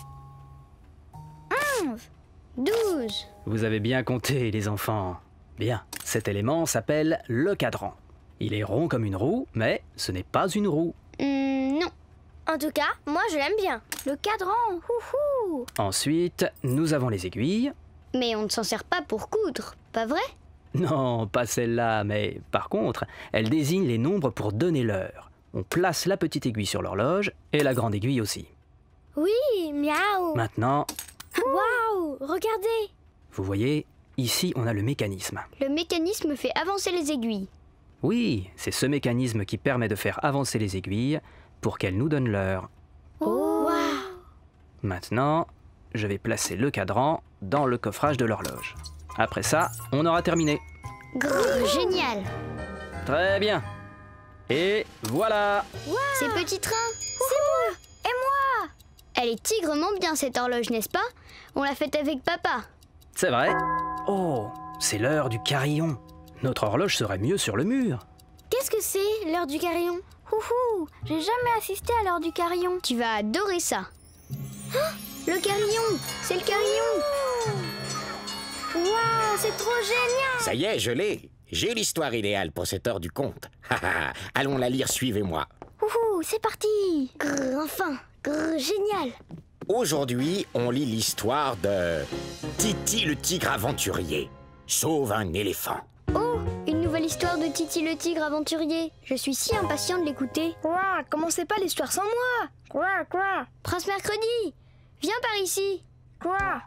B: 11,
C: 12.
K: Vous avez bien compté les enfants. Bien, cet élément s'appelle le cadran. Il est rond comme une roue, mais ce n'est pas une roue.
C: Non.
B: En tout cas, moi je l'aime bien. Le cadran, houhou.
K: Ensuite, nous avons les aiguilles.
C: Mais on ne s'en sert pas pour coudre, pas vrai?
K: Non, pas celle-là, mais par contre, elle désigne les nombres pour donner l'heure. On place la petite aiguille sur l'horloge et la grande aiguille aussi.
H: Oui, miaou.
K: Maintenant,
H: Waouh, regardez.
K: vous voyez, ici on a le mécanisme.
C: Le mécanisme fait avancer les aiguilles.
K: Oui, c'est ce mécanisme qui permet de faire avancer les aiguilles pour qu'elles nous donnent l'heure.
H: Oh. Waouh.
K: Maintenant, je vais placer le cadran dans le coffrage de l'horloge. Après ça, on aura terminé.
C: Grrr, génial.
K: Très bien. Et voilà.
C: Ces petits trains.
H: C'est moi. Et moi.
C: Elle est tigrement bien cette horloge, n'est-ce pas? On l'a faite avec papa.
K: C'est vrai. Oh, c'est l'heure du carillon. Notre horloge serait mieux sur le mur.
H: Qu'est-ce que c'est, l'heure du carillon?
B: Houhou, j'ai jamais assisté à l'heure du carillon.
C: Tu vas adorer ça. Le carillon, c'est le carillon.
H: Waouh, c'est trop génial.
I: Ça y est, je l'ai. J'ai l'histoire idéale pour cette heure du conte. Allons la lire, suivez-moi.
B: Houhou, c'est parti.
H: Grrr, enfin, grrr, génial.
I: Aujourd'hui, on lit l'histoire de Titi le tigre aventurier sauve un éléphant.
C: Oh, une nouvelle histoire de Titi le tigre aventurier. Je suis si impatient de l'écouter.
B: Quoi? Commencez pas l'histoire sans moi. Quoi?
C: Prince Mercredi, viens par ici.
B: Quoi?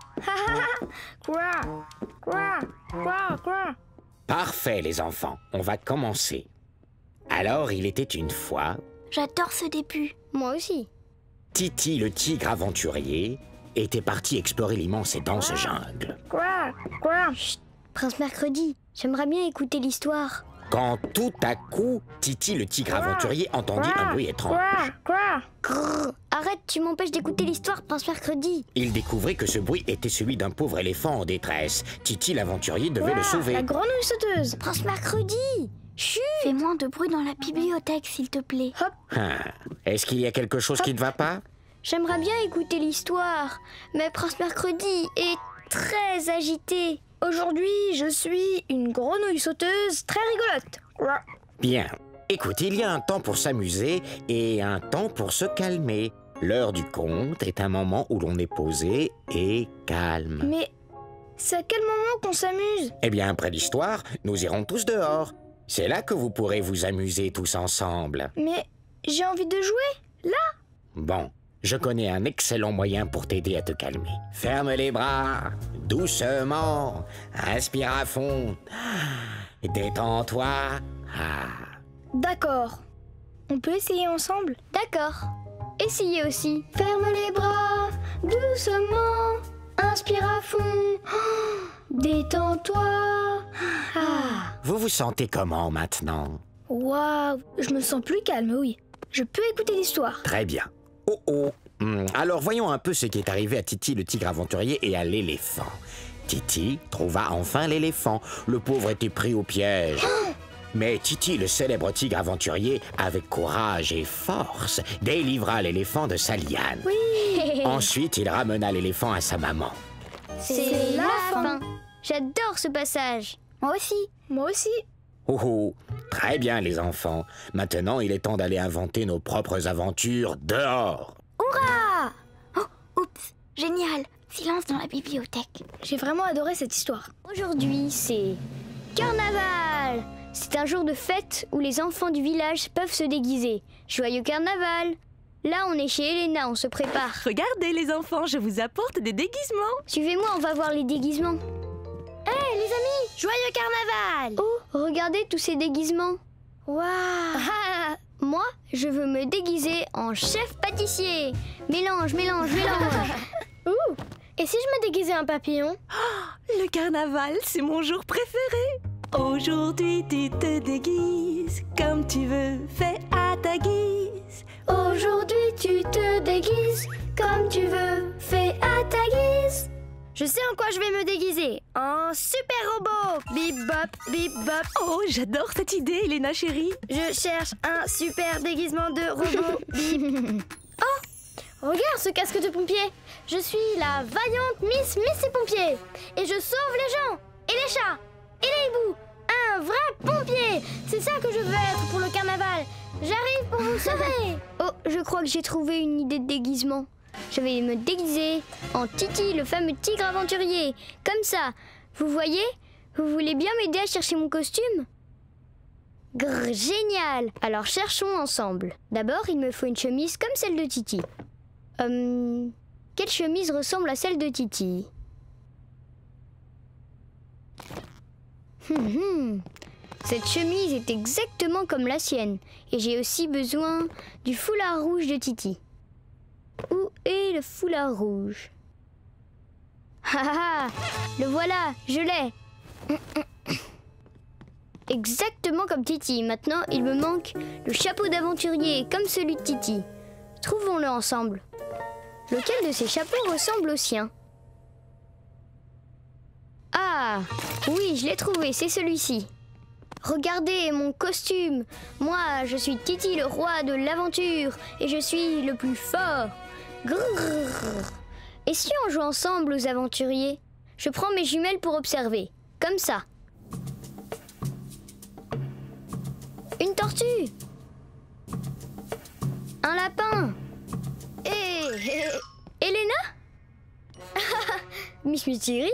B: Quoi?
I: Parfait, les enfants, on va commencer. Alors, il était une fois,
B: J'adore ce début.
C: Moi aussi.
I: Titi le tigre aventurier était parti explorer l'immense et dense jungle.
B: Quoi?
C: Chut, Prince Mercredi, j'aimerais bien écouter l'histoire.
I: Quand tout à coup, Titi le tigre aventurier entendit un bruit étrange.
B: Quoi?
C: Grrr, arrête, tu m'empêches d'écouter l'histoire, Prince Mercredi.
I: Il découvrit que ce bruit était celui d'un pauvre éléphant en détresse. Titi l'aventurier devait le sauver.
B: La grenouille sauteuse.
C: Prince Mercredi, chut.
B: Fais moins de bruit dans la bibliothèque, s'il te plaît. Hop.
I: Est-ce qu'il y a quelque chose qui ne va pas?
C: J'aimerais bien écouter l'histoire, mais Prince Mercredi est très agité.
B: Aujourd'hui, je suis une grenouille sauteuse très rigolote.
I: Bien. Écoute, il y a un temps pour s'amuser et un temps pour se calmer. L'heure du conte est un moment où l'on est posé et calme.
B: Mais c'est à quel moment qu'on s'amuse?
I: Eh bien, après l'histoire, nous irons tous dehors. C'est là que vous pourrez vous amuser tous ensemble.
B: Mais j'ai envie de jouer, là.
I: Bon, je connais un excellent moyen pour t'aider à te calmer. Ferme les bras, doucement, inspire à fond, détends-toi.
B: D'accord. On peut essayer ensemble?
C: D'accord. Essayez aussi.
H: Ferme les bras, doucement, inspire à fond, détends-toi.
I: Vous vous sentez comment maintenant?
B: Waouh, je me sens plus calme, oui. Je peux écouter l'histoire.
I: Très bien. Oh. Alors voyons un peu ce qui est arrivé à Titi le tigre aventurier et à l'éléphant. Titi trouva enfin l'éléphant. Le pauvre était pris au piège. Mais Titi, le célèbre tigre aventurier, avec courage et force, délivra l'éléphant de sa liane.
C: Oui.
I: Ensuite, il ramena l'éléphant à sa maman.
C: C'est la fin. J'adore ce passage.
B: Moi aussi.
I: Oh, très bien les enfants. Maintenant, il est temps d'aller inventer nos propres aventures dehors.
B: Hurrah!
H: Oups, génial. Silence dans la bibliothèque.
B: J'ai vraiment adoré cette histoire.
C: Aujourd'hui, c'est Carnaval. C'est un jour de fête où les enfants du village peuvent se déguiser. Joyeux Carnaval. Là, on est chez Elena, on se prépare.
L: Regardez les enfants, je vous apporte des déguisements.
C: Suivez-moi, on va voir les déguisements.
B: Hé, les amis, joyeux Carnaval!
C: Oh, regardez tous ces déguisements.
B: Waouh!
C: Moi, je veux me déguiser en chef pâtissier. Mélange.
B: Ouh! Et si je me déguisais en papillon?
L: Le carnaval, c'est mon jour préféré. Aujourd'hui, tu te déguises comme tu veux, fais à ta guise.
H: Aujourd'hui, tu te déguises comme tu veux, fais à ta guise.
B: Je sais en quoi je vais me déguiser. En super robot. Bip bop, bip bop.
L: Oh, j'adore cette idée, Elena chérie.
B: Je cherche un super déguisement de robot. Bip. Oh, regarde ce casque de pompier. Je suis la vaillante Miss Missy Pompier. Et je sauve les gens, et les chats, et les hiboux. Un vrai pompier. C'est ça que je veux être pour le carnaval. J'arrive pour vous sauver.
C: Oh, je crois que j'ai trouvé une idée de déguisement. Je vais me déguiser en Titi, le fameux tigre aventurier. Comme ça, vous voyez? Vous voulez bien m'aider à chercher mon costume? Grrr, génial! Alors cherchons ensemble. D'abord, il me faut une chemise comme celle de Titi. Quelle chemise ressemble à celle de Titi? Cette chemise est exactement comme la sienne. Et j'ai aussi besoin du foulard rouge de Titi. Où est le foulard rouge? Ah, le voilà, je l'ai. Exactement comme Titi. Maintenant, il me manque le chapeau d'aventurier comme celui de Titi. Trouvons-le ensemble. Lequel de ces chapeaux ressemble au sien? Ah, oui, je l'ai trouvé, c'est celui-ci. Regardez mon costume. Moi, je suis Titi, le roi de l'aventure, et je suis le plus fort. Grrr. Et si on joue ensemble aux aventuriers? Je prends mes jumelles pour observer, comme ça. Une tortue. Un lapin. Et Elena? Miss Mystery?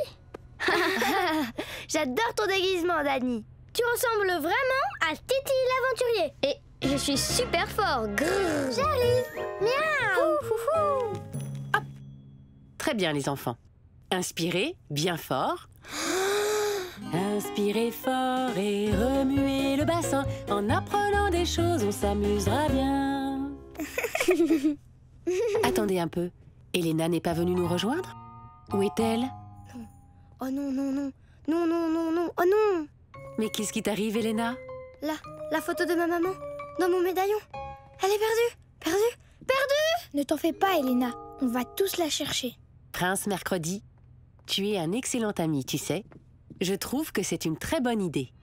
B: J'adore ton déguisement, Dani. Tu ressembles vraiment à Titi l'aventurier.
C: Et je suis super fort. Grrr.
B: J'arrive. Miaou.
F: Hop. Très bien, les enfants. Inspirez bien fort. Inspirez fort et remuez le bassin. En apprenant des choses, on s'amusera bien. Attendez un peu. Elena n'est pas venue nous rejoindre? Où est-elle?
B: Oh non, non, non. Non, non, non, non. Oh non.
F: Mais qu'est-ce qui t'arrive, Elena?
B: La photo de ma maman, dans mon médaillon. Elle est perdue. Perdue. Perdue.
H: Ne t'en fais pas, Elena. On va tous la chercher.
F: Prince Mercredi, tu es un excellent ami, tu sais. Je trouve que c'est une très bonne idée.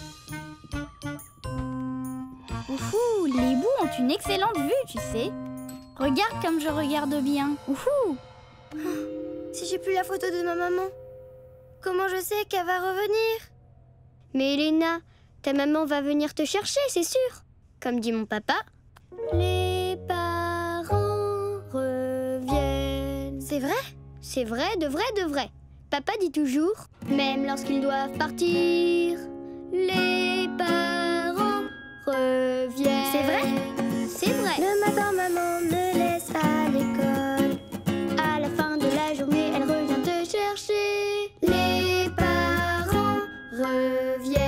H: Ouhou, les hiboux ont une excellente vue, tu sais. Regarde comme je regarde bien. Ouhou.
B: Si j'ai plus la photo de ma maman, comment je sais qu'elle va revenir?
C: Mais Elena, ta maman va venir te chercher, c'est sûr. Comme dit mon papa, les parents reviennent.
B: C'est vrai?
C: C'est vrai, de vrai, de vrai. Papa dit toujours, même lorsqu'ils doivent partir, les parents reviennent.
B: C'est vrai?
C: C'est vrai.
B: Le matin, maman me laisse à l'école.
C: À la fin de la journée, elle revient te chercher.
B: Les parents reviennent.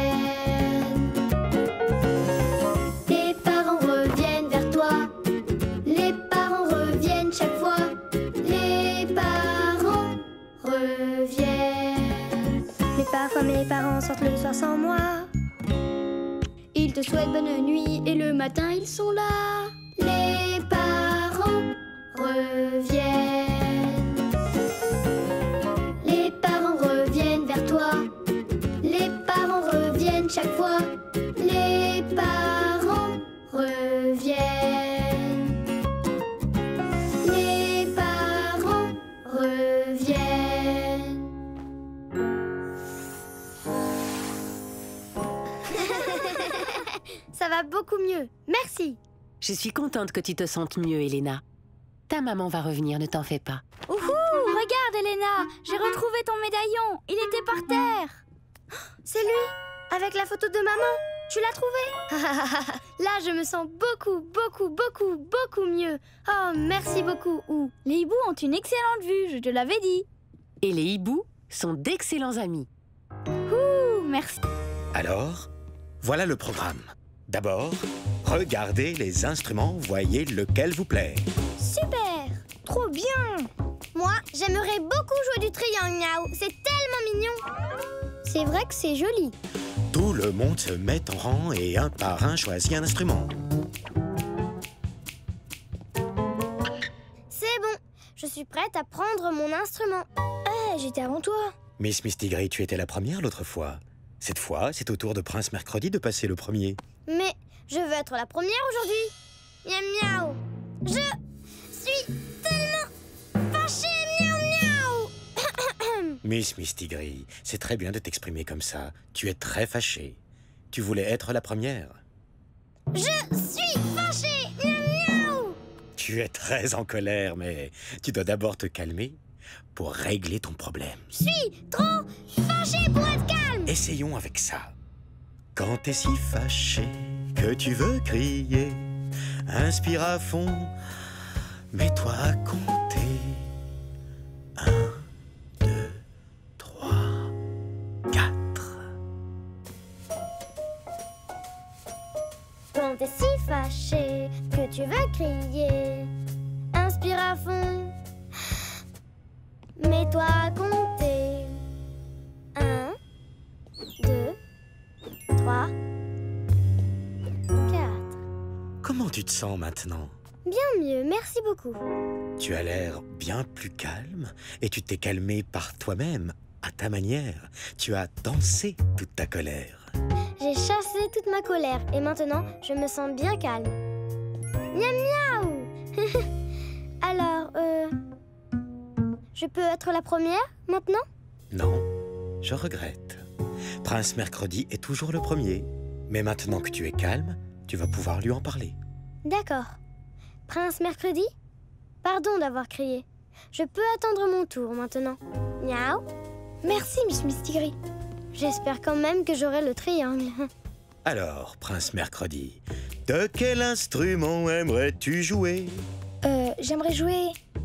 C: Les parents reviennent vers toi.
B: Les parents reviennent chaque fois. Les parents reviennent. Mais parfois mes parents sortent le soir sans moi.
C: Ils te souhaitent bonne nuit et le matin ils sont là.
B: Les parents reviennent.
C: Les parents reviennent vers toi.
B: Les parents reviennent chaque fois. Les parents reviennent. Les parents reviennent.
H: Ça va beaucoup mieux. Merci.
F: Je suis contente que tu te sentes mieux, Elena. Ta maman va revenir, ne t'en fais pas.
H: Ouhou, regarde, Elena. J'ai retrouvé ton médaillon. Il était par terre.
B: C'est lui, avec la photo de maman. Tu l'as trouvé? Là, je me sens beaucoup mieux. Oh, merci beaucoup, Ou.
H: Les hiboux ont une excellente vue, je te l'avais dit.
F: Et les hiboux sont d'excellents amis.
H: Ouh, merci.
I: Alors, voilà le programme. D'abord, regardez les instruments, voyez lequel vous plaît.
B: Super, trop bien. Moi, j'aimerais beaucoup jouer du triangle, Miaou. C'est tellement mignon.
C: C'est vrai que c'est joli.
I: Tout le monde se met en rang et un par un choisit un instrument.
B: C'est bon, je suis prête à prendre mon instrument. J'étais avant toi.
I: Miss Mistigris, tu étais la première l'autre fois. Cette fois, c'est au tour de Prince Mercredi de passer le premier.
B: Mais je veux être la première aujourd'hui. Miaou miaou. Je suis tellement fâchée, miaou miaou.
I: Miss Mistigris, c'est très bien de t'exprimer comme ça. Tu es très fâchée. Tu voulais être la première.
B: Je suis fâchée, miaou miaou.
I: Tu es très en colère, mais tu dois d'abord te calmer pour régler ton problème.
B: Je suis trop fâchée pour être calme.
I: Essayons avec ça. Quand t'es si fâché que tu veux crier, inspire à fond, mets-toi à compter. 1, 2, 3, 4.
A: Quand t'es si fâché que tu veux crier, inspire à fond, mets-toi à compter. 1, 2, 3, 4.
I: Comment tu te sens maintenant?
A: Bien mieux, merci beaucoup.
I: Tu as l'air bien plus calme et tu t'es calmé par toi-même, à ta manière. Tu as dansé toute ta colère.
A: J'ai chassé toute ma colère et maintenant je me sens bien calme. Miam miaou. Alors, je peux être la première maintenant?
I: Non, je regrette. Prince Mercredi est toujours le premier. Mais maintenant que tu es calme, tu vas pouvoir lui en parler.
A: D'accord. Prince Mercredi? Pardon d'avoir crié. Je peux attendre mon tour maintenant. Miaou. Merci, Miss Mistigris. J'espère quand même que j'aurai le triangle.
I: Alors, Prince Mercredi, de quel instrument aimerais-tu jouer?
H: J'aimerais jouer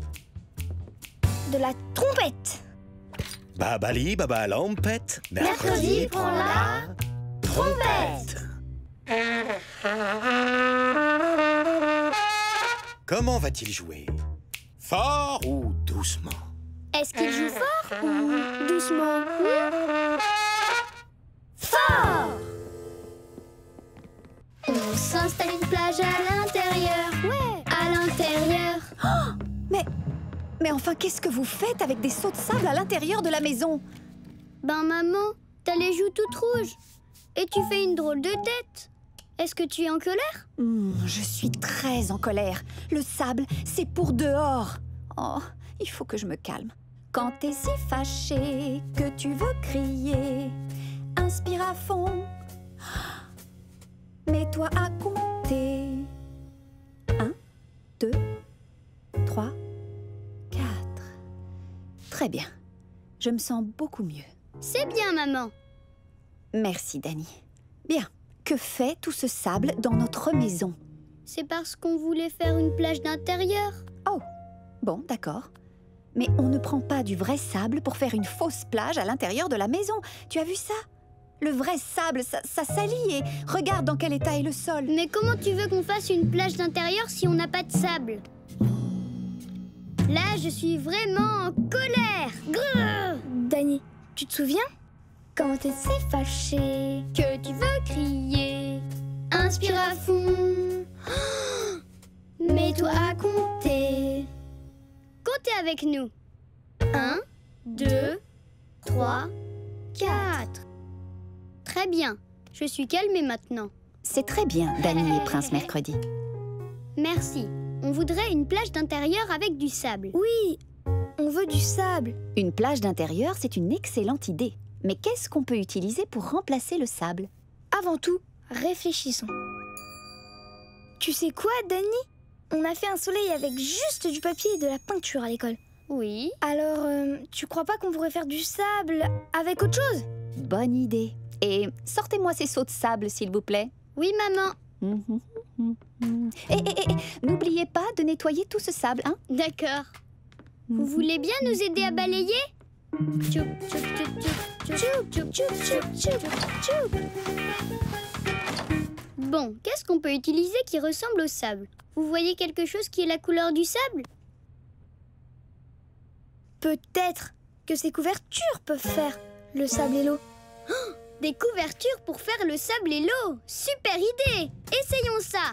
H: de la trompette.
I: Babali, baba lampette,
A: Mercredi prend la trompette.
I: Comment va-t-il jouer? Fort ou doucement?
A: Est-ce qu'il joue fort ou doucement? Fort! On s'installe une plage à l'intérieur. Ouais, à l'intérieur.
E: Oh, mais enfin, qu'est-ce que vous faites avec des seaux de sable à l'intérieur de la maison?
C: Ben maman, t'as les joues toutes rouges. Et tu fais une drôle de tête. Est-ce que tu es en colère?
E: Je suis très en colère. Le sable, c'est pour dehors. Oh, il faut que je me calme. Quand t'es si fâché que tu veux crier, inspire à fond. Mets-toi à compter. 1, 2, 3, 4. Très bien. Je me sens beaucoup mieux.
C: C'est bien, maman.
E: Merci, Dani. Bien. Que fait tout ce sable dans notre maison?
C: C'est parce qu'on voulait faire une plage d'intérieur.
E: Oh, bon, d'accord. Mais on ne prend pas du vrai sable pour faire une fausse plage à l'intérieur de la maison. Tu as vu ça? Le vrai sable, ça salit et regarde dans quel état est le sol.
C: Mais comment tu veux qu'on fasse une plage d'intérieur si on n'a pas de sable? Là, je suis vraiment en colère. Grrr.
H: Dani, tu te souviens? Quand t'es si fâché
C: que tu veux crier, inspire à fond. Mets-toi à compter. Comptez avec nous. 1, 2, 3, 4. Très bien. Je suis calmée maintenant.
E: C'est très bien, Dani et Prince Mercredi.
C: Merci. On voudrait une plage d'intérieur avec du sable.
H: Oui, on veut du sable.
E: Une plage d'intérieur, c'est une excellente idée. Mais qu'est-ce qu'on peut utiliser pour remplacer le sable?
H: Avant tout, réfléchissons. Tu sais quoi, Dani? On a fait un soleil avec juste du papier et de la peinture à l'école.
C: Oui.
H: Alors, tu crois pas qu'on pourrait faire du sable avec autre chose?
E: Bonne idée. Et sortez-moi ces seaux de sable, s'il vous plaît.
C: Oui, maman.
E: Et n'oubliez pas de nettoyer tout ce sable, hein?
C: D'accord. Vous voulez bien nous aider à balayer? Tchoup, tchoup, tchoup, tchoup, tchoup, tchoup, tchoup, tchoup, tchoup. Bon, qu'est-ce qu'on peut utiliser qui ressemble au sable? Vous voyez quelque chose qui est la couleur du sable?
H: Peut-être que ces couvertures peuvent faire le sable et l'eau.
C: Oh, des couvertures pour faire le sable et l'eau! Super idée! Essayons ça!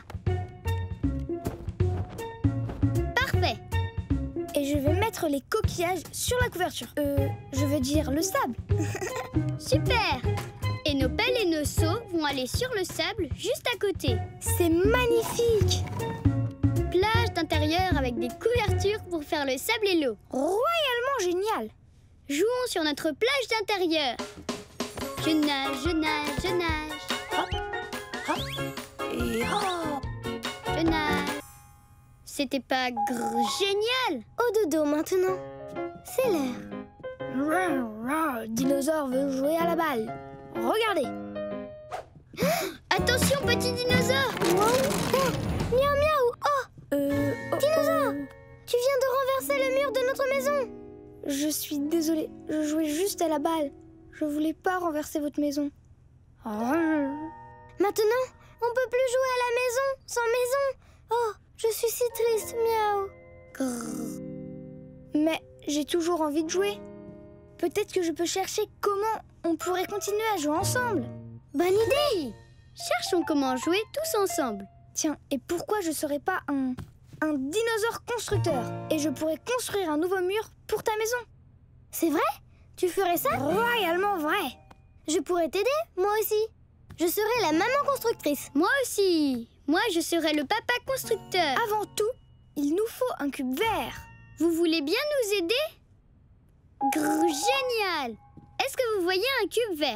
C: Parfait!
H: Et je vais mettre les coquillages sur la couverture. Je veux dire le sable.
C: Super! Et nos pelles et nos seaux vont aller sur le sable juste à côté.
H: C'est magnifique!
C: Plage d'intérieur avec des couvertures pour faire le sable et l'eau.
H: Royalement génial!
C: Jouons sur notre plage d'intérieur. Je nage, je nage, je nage.
E: Hop, hop, et hop.
C: Je nage. C'était pas génial?
H: Au dodo maintenant. C'est l'heure. Le dinosaure veut jouer à la balle. Regardez.
C: Attention, petit dinosaure!
A: Miaou miaou. Oh, dinosaure, tu viens de renverser le mur de notre maison.
B: Je suis désolée, je jouais juste à la balle. Je voulais pas renverser votre maison.
A: Maintenant, on peut plus jouer à la maison, sans maison. Oh, je suis si triste, miaou.
B: Mais j'ai toujours envie de jouer. Peut-être que je peux chercher comment on pourrait continuer à jouer ensemble.
C: Bonne idée! Cherchons comment jouer tous ensemble.
B: Tiens, et pourquoi je serais pas un dinosaure constructeur et je pourrais construire un nouveau mur pour ta maison?
A: C'est vrai? Tu ferais ça?
B: Royalement vrai.
A: Je pourrais t'aider, moi aussi. Je serais la maman constructrice.
C: Moi aussi. Moi, je serai le papa constructeur.
B: Avant tout, il nous faut un cube vert.
C: Vous voulez bien nous aider? Génial! Est-ce que vous voyez un cube vert?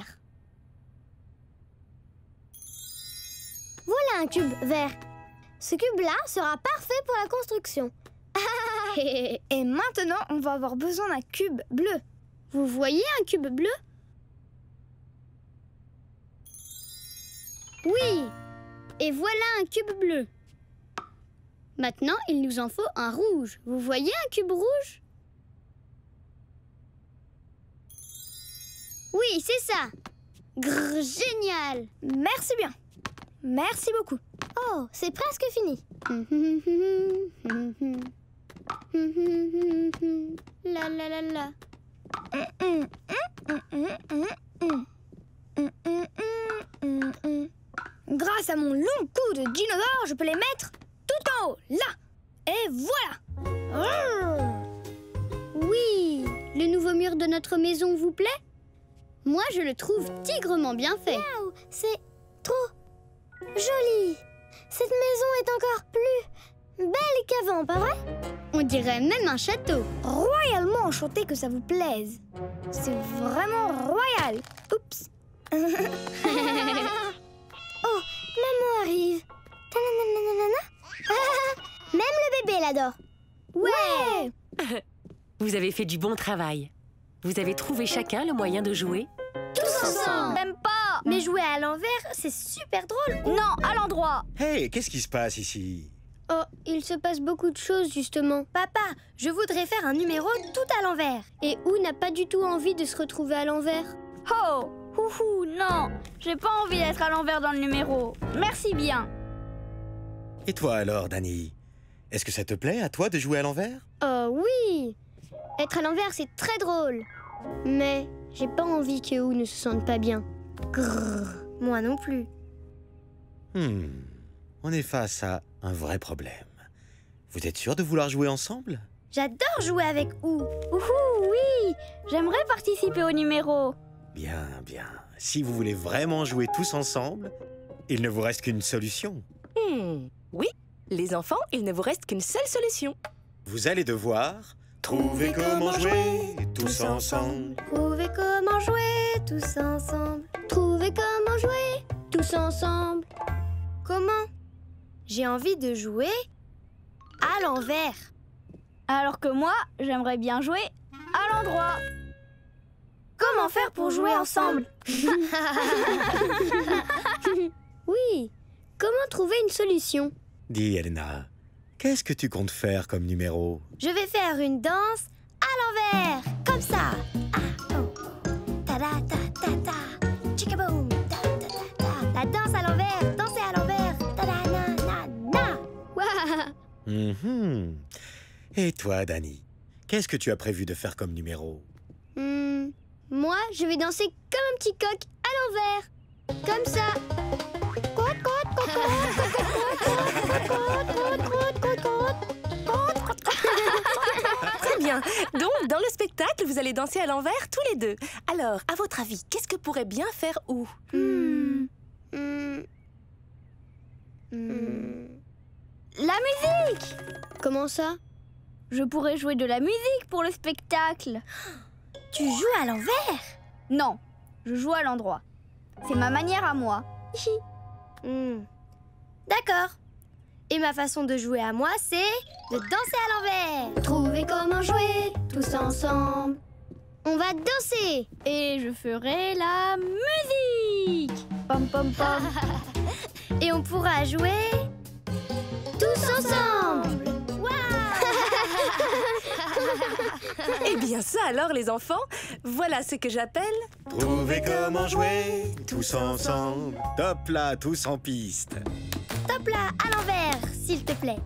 A: Voilà un cube vert. Ce cube-là sera parfait pour la construction.
B: Et maintenant, on va avoir besoin d'un cube bleu.
C: Vous voyez un cube bleu? Oui! Et voilà un cube bleu. Maintenant, il nous en faut un rouge. Vous voyez un cube rouge? Oui, c'est ça. Génial.
B: Merci bien. Merci beaucoup.
A: Oh, c'est presque fini.
C: La la la la.
B: Grâce à mon long cou de dinosaure, je peux les mettre tout en haut, là. Et voilà.
C: Oui, le nouveau mur de notre maison vous plaît? Moi, je le trouve tigrement bien fait.
A: Miaou, c'est trop joli. Cette maison est encore plus belle qu'avant, pas vrai?
C: On dirait même un château.
B: Royalement enchanté que ça vous plaise. C'est vraiment royal. Oups.
A: Oh, maman arrive. Même le bébé l'adore.
B: Ouais.
F: Vous avez fait du bon travail. Vous avez trouvé chacun le moyen de jouer?
A: Tous ensemble.
B: Même pas.
A: Mais jouer à l'envers, c'est super drôle.
B: Non, à l'endroit.
I: Hey, qu'est-ce qui se passe ici?
C: Oh, il se passe beaucoup de choses, justement.
A: Papa, je voudrais faire un numéro tout à l'envers.
C: Et Ou n'a pas du tout envie de se retrouver à l'envers.
B: Oh, houhou, non. J'ai pas envie d'être à l'envers dans le numéro. Merci bien.
I: Et toi alors, Dani? Est-ce que ça te plaît à toi de jouer à l'envers?
C: Oh oui! Être à l'envers, c'est très drôle. Mais j'ai pas envie que Ou ne se sente pas bien.
A: Moi non plus.
I: On est face à un vrai problème. Vous êtes sûr de vouloir jouer ensemble?
A: J'adore jouer avec Ou.
B: Ouhou, oui. J'aimerais participer au numéro.
I: Bien, bien. Si vous voulez vraiment jouer tous ensemble, il ne vous reste qu'une solution.
L: Oui, les enfants, il ne vous reste qu'une seule solution.
I: Vous allez devoir trouver comment jouer tous ensemble.
A: Trouver comment jouer tous ensemble.
C: Trouver comment jouer tous ensemble.
A: Comment? J'ai envie de jouer à l'envers.
B: Alors que moi, j'aimerais bien jouer à l'endroit.
A: Comment faire pour jouer ensemble?
C: Oui, comment trouver une solution?
I: Dis, Elena, qu'est-ce que tu comptes faire comme numéro?
A: Je vais faire une danse à l'envers, comme ça. Ah, oh. Ta-da, ta-ta-ta. Chicaboom. Ta-ta-ta-ta. La danse à l'envers, danser à l'envers. Ta-da-na-na-na.
C: Waouh.
I: Et toi, Dani, qu'est-ce que tu as prévu de faire comme numéro?
C: Moi, je vais danser comme un petit coq à l'envers. Comme ça.
L: Très bien. Donc, dans le spectacle, vous allez danser à l'envers tous les deux. Alors, à votre avis, qu'est-ce que pourrait bien faire Ou?
B: La musique!
C: Comment ça?
B: Je pourrais jouer de la musique pour le spectacle.
A: Tu joues à l'envers?
B: Non, je joue à l'endroit. C'est ma manière à moi.
A: D'accord. Et ma façon de jouer à moi, c'est de danser à l'envers.
C: Trouver comment jouer tous ensemble. On va danser.
B: Et je ferai la musique. Oh, pom pom pom. Et on pourra jouer tous ensemble.
L: Eh bien ça alors les enfants, voilà ce que j'appelle...
I: Trouver comment jouer tous ensemble. Top là, tous en piste.
B: Top là, à l'envers, s'il te plaît.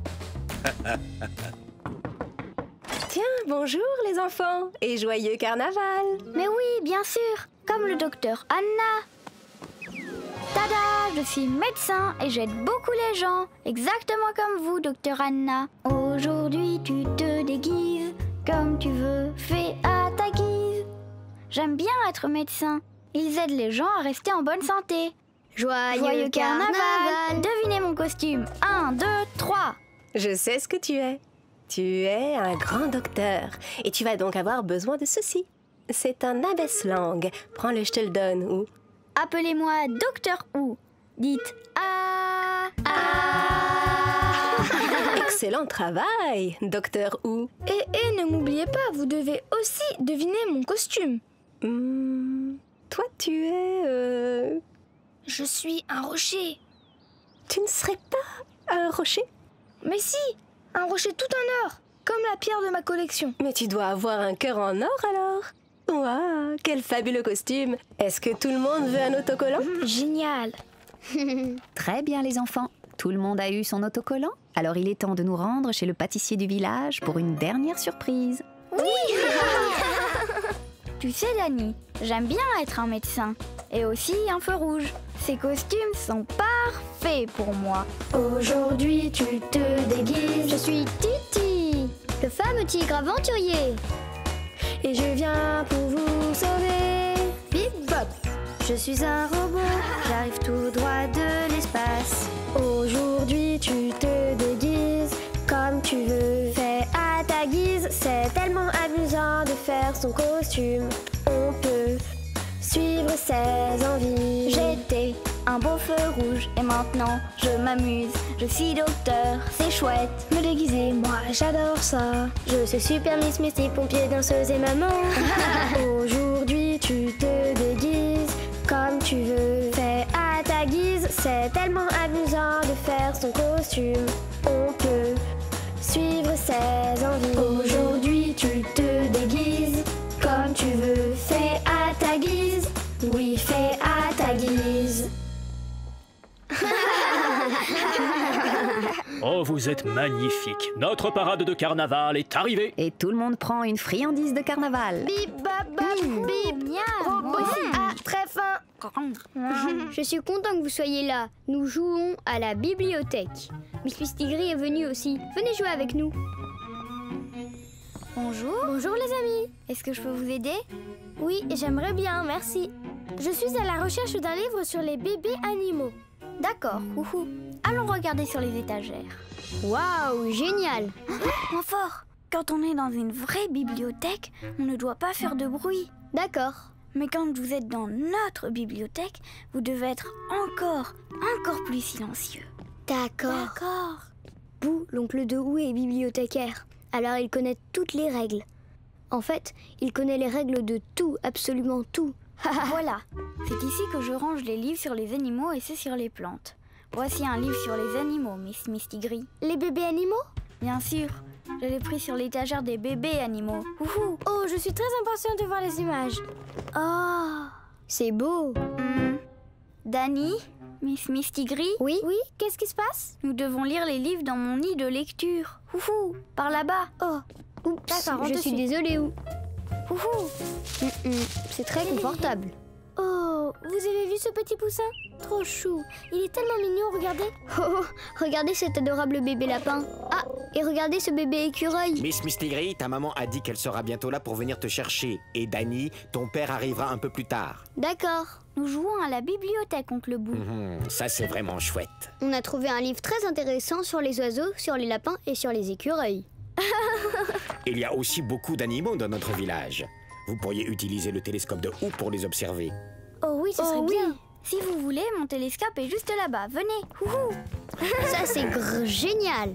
L: Tiens, bonjour les enfants et joyeux carnaval.
B: Mais oui, bien sûr, comme le docteur Anna. Tada, je suis médecin et j'aide beaucoup les gens, exactement comme vous, docteur Anna. Aujourd'hui, tu te déguises comme tu veux, fais à ta guise. J'aime bien être médecin. Ils aident les gens à rester en bonne santé. Joyeux carnaval. Devinez mon costume. 1, 2, 3.
L: Je sais ce que tu es. Tu es un grand docteur et tu vas donc avoir besoin de ceci. C'est un abaisse-langue. Prends-le, je te le donne. Ou
B: Appelez-moi Docteur Who. Dites ah.
L: excellent travail, Docteur Who.
H: Et ne m'oubliez pas, vous devez aussi deviner mon costume.
L: Toi, tu es...
H: Je suis un rocher.
L: Tu ne serais pas un rocher?
H: Mais si, un rocher tout en or, comme la pierre de ma collection.
L: Mais tu dois avoir un cœur en or alors. Waouh, quel fabuleux costume. Est-ce que tout le monde veut un autocollant?
H: Génial.
E: Très bien les enfants, tout le monde a eu son autocollant. Alors il est temps de nous rendre chez le pâtissier du village pour une dernière surprise.
B: Oui. Tu sais Dani, j'aime bien être un médecin. Et aussi un feu rouge. Ces costumes sont parfaits pour moi. Aujourd'hui tu te déguises.
C: Je suis Titi, le fameux tigre aventurier.
A: Et je viens pour vous sauver.
C: Bip bop.
A: Je suis un robot, j'arrive tout droit de l'espace. Aujourd'hui tu te déguises comme tu veux. Fais à ta guise, c'est tellement amusant de faire son costume. On peut suivre ses envies.
B: J'étais un beau feu rouge et maintenant je m'amuse. Je suis docteur, c'est chouette.
A: Me déguiser, moi j'adore ça. Je suis super Miss Misty, pompier, danseuse et maman. Aujourd'hui tu te déguises comme tu veux. Fais à ta guise, c'est tellement amusant de faire son costume. On peut suivre ses envies. Aujourd'hui tu te déguises comme tu veux. Fais à ta guise, oui fais à ta guise.
K: Oh, vous êtes magnifique. Notre parade de carnaval est arrivée.
E: Et tout le monde prend une friandise de carnaval.
H: Bip bap bap bip.
B: Moi aussi.
H: Ah, très fin.
C: Je suis content que vous soyez là. Nous jouons à la bibliothèque. Miss Mistigri est venue aussi. Venez jouer avec nous.
B: Bonjour.
H: Bonjour les amis.
B: Est-ce que je peux vous aider?
H: Oui, j'aimerais bien, merci. Je suis à la recherche d'un livre sur les bébés animaux.
B: D'accord, ouhou. Allons regarder sur les étagères.
C: Waouh, génial.
B: Moins fort. Quand on est dans une vraie bibliothèque, on ne doit pas faire de bruit.
C: D'accord.
B: Mais quand vous êtes dans notre bibliothèque, vous devez être encore plus silencieux.
C: D'accord. Boo, l'oncle de Who est bibliothécaire. Alors il connaît toutes les règles. En fait, il connaît les règles de tout, absolument tout.
B: Voilà, c'est ici que je range les livres sur les animaux et ceux sur les plantes. Voici un livre sur les animaux, Miss Mistigri.
H: Les bébés animaux?
B: Bien sûr, je l'ai pris sur l'étagère des bébés animaux. Ouhou.
H: Oh, je suis très impatiente de voir les images.
C: Oh, c'est beau.
B: Dani, Miss Mistigri?
C: Oui?
H: Oui, qu'est-ce qui se passe?
B: Nous devons lire les livres dans mon nid de lecture. Ouhou, par là-bas.
H: Oh,
C: oups,
H: d'accord,
C: je suis désolée.
B: Ouhou.
C: C'est très confortable.
H: Oh, vous avez vu ce petit poussin? Trop chou. Il est tellement mignon, regardez.
C: Oh, regardez cet adorable bébé lapin. Ah, et regardez ce bébé écureuil.
I: Miss Mistigri, ta maman a dit qu'elle sera bientôt là pour venir te chercher. Et Dani, ton père arrivera un peu plus tard.
C: D'accord.
B: Nous jouons à la bibliothèque, oncle Boo.
I: Ça, c'est vraiment chouette.
C: On a trouvé un livre très intéressant sur les oiseaux, sur les lapins et sur les écureuils.
I: Il y a aussi beaucoup d'animaux dans notre village. Vous pourriez utiliser le télescope de Who pour les observer.
H: Oh oui, ce serait bien.
B: Si vous voulez, mon télescope est juste là-bas. Venez. Ouhou.
C: Ça, c'est génial.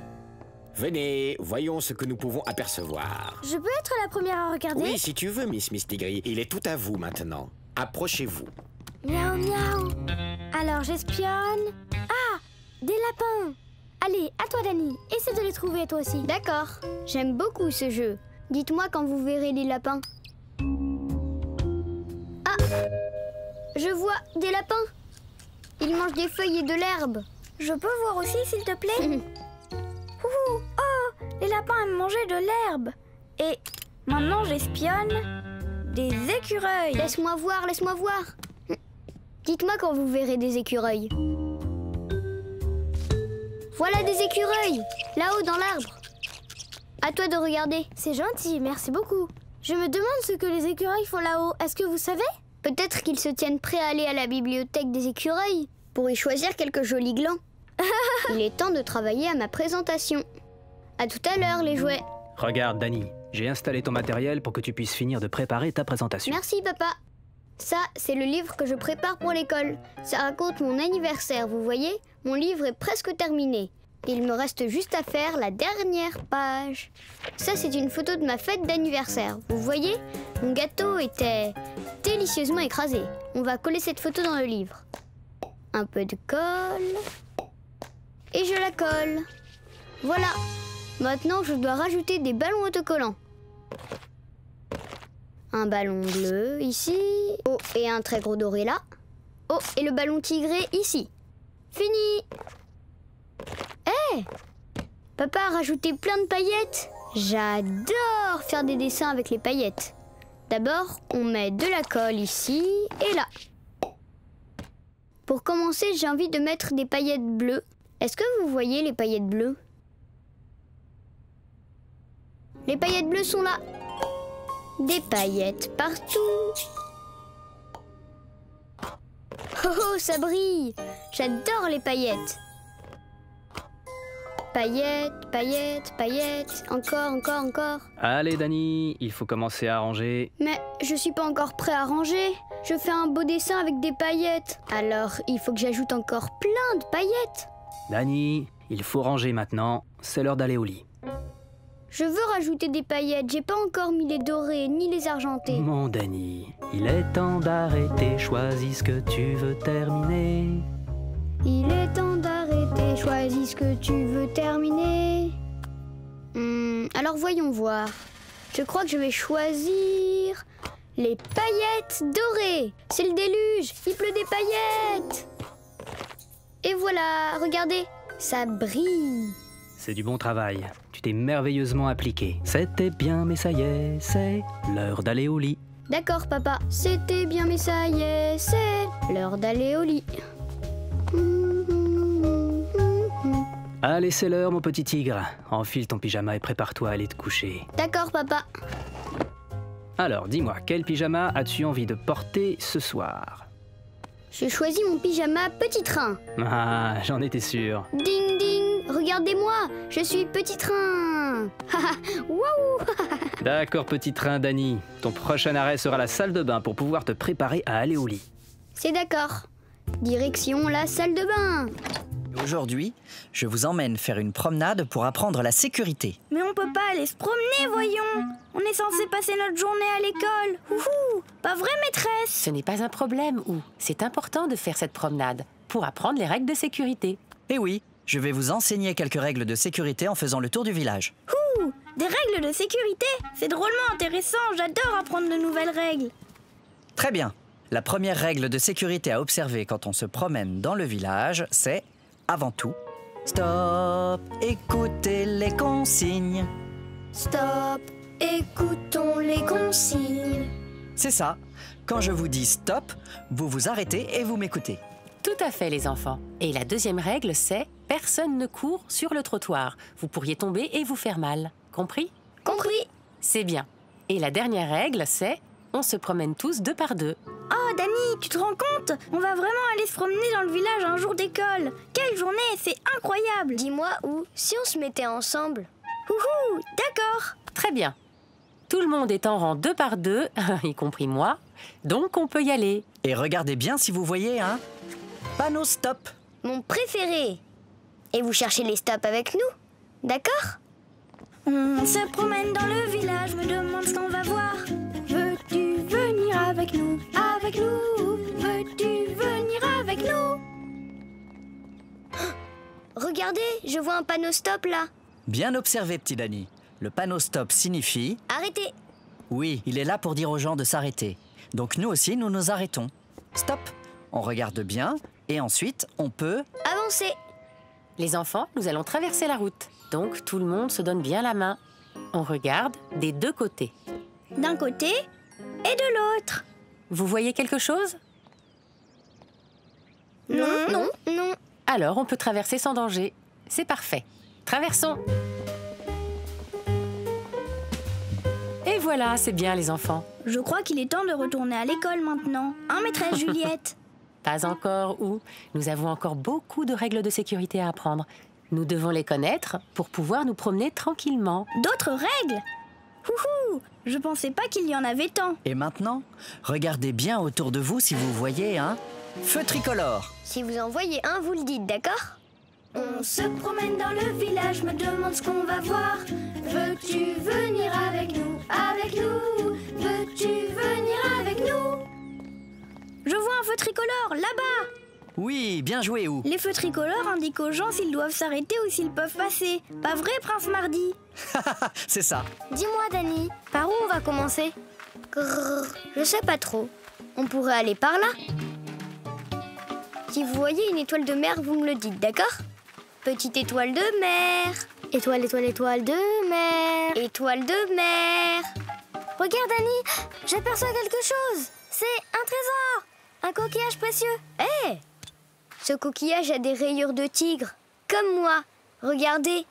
I: Venez, voyons ce que nous pouvons apercevoir.
H: Je peux être la première à regarder?
I: Oui, si tu veux, Miss Mistigri. Il est tout à vous maintenant. Approchez-vous.
H: Miaou, miaou. Alors, j'espionne. Ah, des lapins. Allez, à toi, Dani. Essaie de les trouver, toi aussi.
C: D'accord, j'aime beaucoup ce jeu. Dites-moi quand vous verrez les lapins. Ah, je vois des lapins. Ils mangent des feuilles et de l'herbe.
H: Je peux voir aussi, s'il te plaît? Oh, les lapins aiment manger de l'herbe. Et maintenant, j'espionne des écureuils.
C: Laisse-moi voir, laisse-moi voir. Dites-moi quand vous verrez des écureuils. Voilà des écureuils, là-haut dans l'arbre. À toi de regarder.
H: C'est gentil, merci beaucoup. Je me demande ce que les écureuils font là-haut. Est-ce que vous savez?
C: Peut-être qu'ils se tiennent prêts à aller à la bibliothèque des écureuils pour y choisir quelques jolis glands. Il est temps de travailler à ma présentation. À tout à l'heure, les jouets.
K: Regarde, Dani, j'ai installé ton matériel pour que tu puisses finir de préparer ta présentation.
C: Merci, papa. Ça, c'est le livre que je prépare pour l'école. Ça raconte mon anniversaire, vous voyez? Mon livre est presque terminé. Il me reste juste à faire la dernière page. Ça, c'est une photo de ma fête d'anniversaire. Vous voyez? Mon gâteau était délicieusement écrasé. On va coller cette photo dans le livre. Un peu de colle. Et je la colle. Voilà. Maintenant, je dois rajouter des ballons autocollants. Un ballon bleu ici. Oh, et un très gros doré là. Oh, et le ballon tigré ici. Fini. Hé, papa a rajouté plein de paillettes. J'adore faire des dessins avec les paillettes. D'abord, on met de la colle ici et là. Pour commencer, j'ai envie de mettre des paillettes bleues. Est-ce que vous voyez les paillettes bleues? Les paillettes bleues sont là. Des paillettes partout. Oh, oh, ça brille. J'adore les paillettes. Paillettes, paillettes, paillettes. Encore, encore, encore.
K: Allez, Dani, il faut commencer à ranger.
C: Mais je suis pas encore prêt à ranger. Je fais un beau dessin avec des paillettes. Alors, il faut que j'ajoute encore plein de paillettes.
K: Dani, il faut ranger maintenant. C'est l'heure d'aller au lit.
C: Je veux rajouter des paillettes. J'ai pas encore mis les dorés ni les argentés.
K: Mon Dani, il est temps d'arrêter. Choisis ce que tu veux terminer.
C: Il est temps d'arrêter. Choisis ce que tu veux terminer. Alors voyons voir. Je crois que je vais choisir les paillettes dorées. C'est le déluge. Il pleut des paillettes. Et voilà, regardez, ça brille.
K: C'est du bon travail. Tu t'es merveilleusement appliqué. C'était bien, mais ça y est, c'est l'heure d'aller au lit.
C: D'accord, papa. C'était bien, mais ça y est, c'est l'heure d'aller au lit.
K: Allez, c'est l'heure, mon petit tigre. Enfile ton pyjama et prépare-toi à aller te coucher.
C: D'accord, papa.
K: Alors, dis-moi, quel pyjama as-tu envie de porter ce soir?
C: J'ai choisi mon pyjama petit train.
K: Ah, j'en étais sûr.
C: Ding ding, regardez-moi, je suis petit train. Waouh.
K: D'accord, petit train, Dani. Ton prochain arrêt sera la salle de bain pour pouvoir te préparer à aller au lit.
C: C'est d'accord. Direction la salle de bain.
J: Aujourd'hui, je vous emmène faire une promenade pour apprendre la sécurité.
H: Mais on peut pas aller se promener, voyons. On est censé passer notre journée à l'école. Ouhou, pas vrai, maîtresse?
F: Ce n'est pas un problème, Ou. C'est important de faire cette promenade pour apprendre les règles de sécurité.
J: Eh oui, je vais vous enseigner quelques règles de sécurité en faisant le tour du village.
H: Ouh, des règles de sécurité? C'est drôlement intéressant, j'adore apprendre de nouvelles règles.
J: Très bien. La première règle de sécurité à observer quand on se promène dans le village, c'est, avant tout, stop, écoutez les consignes.
A: Stop, écoutons les consignes.
J: C'est ça. Quand je vous dis stop, vous vous arrêtez et vous m'écoutez.
F: Tout à fait, les enfants. Et la deuxième règle, c'est « Personne ne court sur le trottoir. Vous pourriez tomber et vous faire mal. » Compris?
A: Compris.
F: C'est bien. Et la dernière règle, c'est « On se promène tous 2 par 2. »
H: Oh, Dani, tu te rends compte? On va vraiment aller se promener dans le village un jour d'école. Quelle journée, c'est incroyable.
C: Dis-moi où, si on se mettait ensemble?
H: Ouhou, d'accord.
F: Très bien. Tout le monde est en rang 2 par 2, y compris moi. Donc, on peut y aller.
J: Et regardez bien si vous voyez un panneau stop.
C: Mon préféré. Et vous cherchez les stops avec nous? D'accord?
H: On se promène dans le village, me demande ce qu'on va voir. Veux-tu venir avec nous? avec nous? Veux-tu venir avec nous?
C: Regardez, je vois un panneau stop là.
J: Bien observé, petit Danny. Le panneau stop signifie...
C: Arrêtez.
J: Oui, il est là pour dire aux gens de s'arrêter. Donc nous aussi, nous nous arrêtons. Stop. On regarde bien et ensuite, on peut...
C: Avancez.
F: Les enfants, nous allons traverser la route. Donc, tout le monde se donne bien la main. On regarde des deux côtés.
H: D'un côté et de l'autre.
F: Vous voyez quelque chose?
H: Non.
C: Non, non.
F: Alors, on peut traverser sans danger. C'est parfait. Traversons. Et voilà, c'est bien les enfants.
H: Je crois qu'il est temps de retourner à l'école maintenant. Hein, maîtresse Juliette?
F: Pas encore, ou nous avons encore beaucoup de règles de sécurité à apprendre. Nous devons les connaître pour pouvoir nous promener tranquillement.
H: D'autres règles? Houhou! Je pensais pas qu'il y en avait tant.
J: Et maintenant, regardez bien autour de vous si vous voyez un feu tricolore.
C: Si vous en voyez un, vous le dites, d'accord?
H: On se promène dans le village, me demande ce qu'on va voir. Veux-tu venir avec nous? Avec nous? Veux-tu venir avec nous? Je vois un feu tricolore, là-bas!
J: Oui, bien joué, Ou.
H: Les feux tricolores indiquent aux gens s'ils doivent s'arrêter ou s'ils peuvent passer. Pas vrai, Prince Mardi?
J: C'est ça.
C: Dis-moi, Danny, par où on va commencer? Grrr, je sais pas trop. On pourrait aller par là. Si vous voyez une étoile de mer, vous me le dites, d'accord? Petite étoile de mer.
B: Étoile, étoile, étoile de mer.
C: Étoile de mer.
B: Regarde, Annie, j'aperçois quelque chose. C'est un trésor, un coquillage précieux.
C: Hé! Ce coquillage a des rayures de tigre, comme moi. Regardez.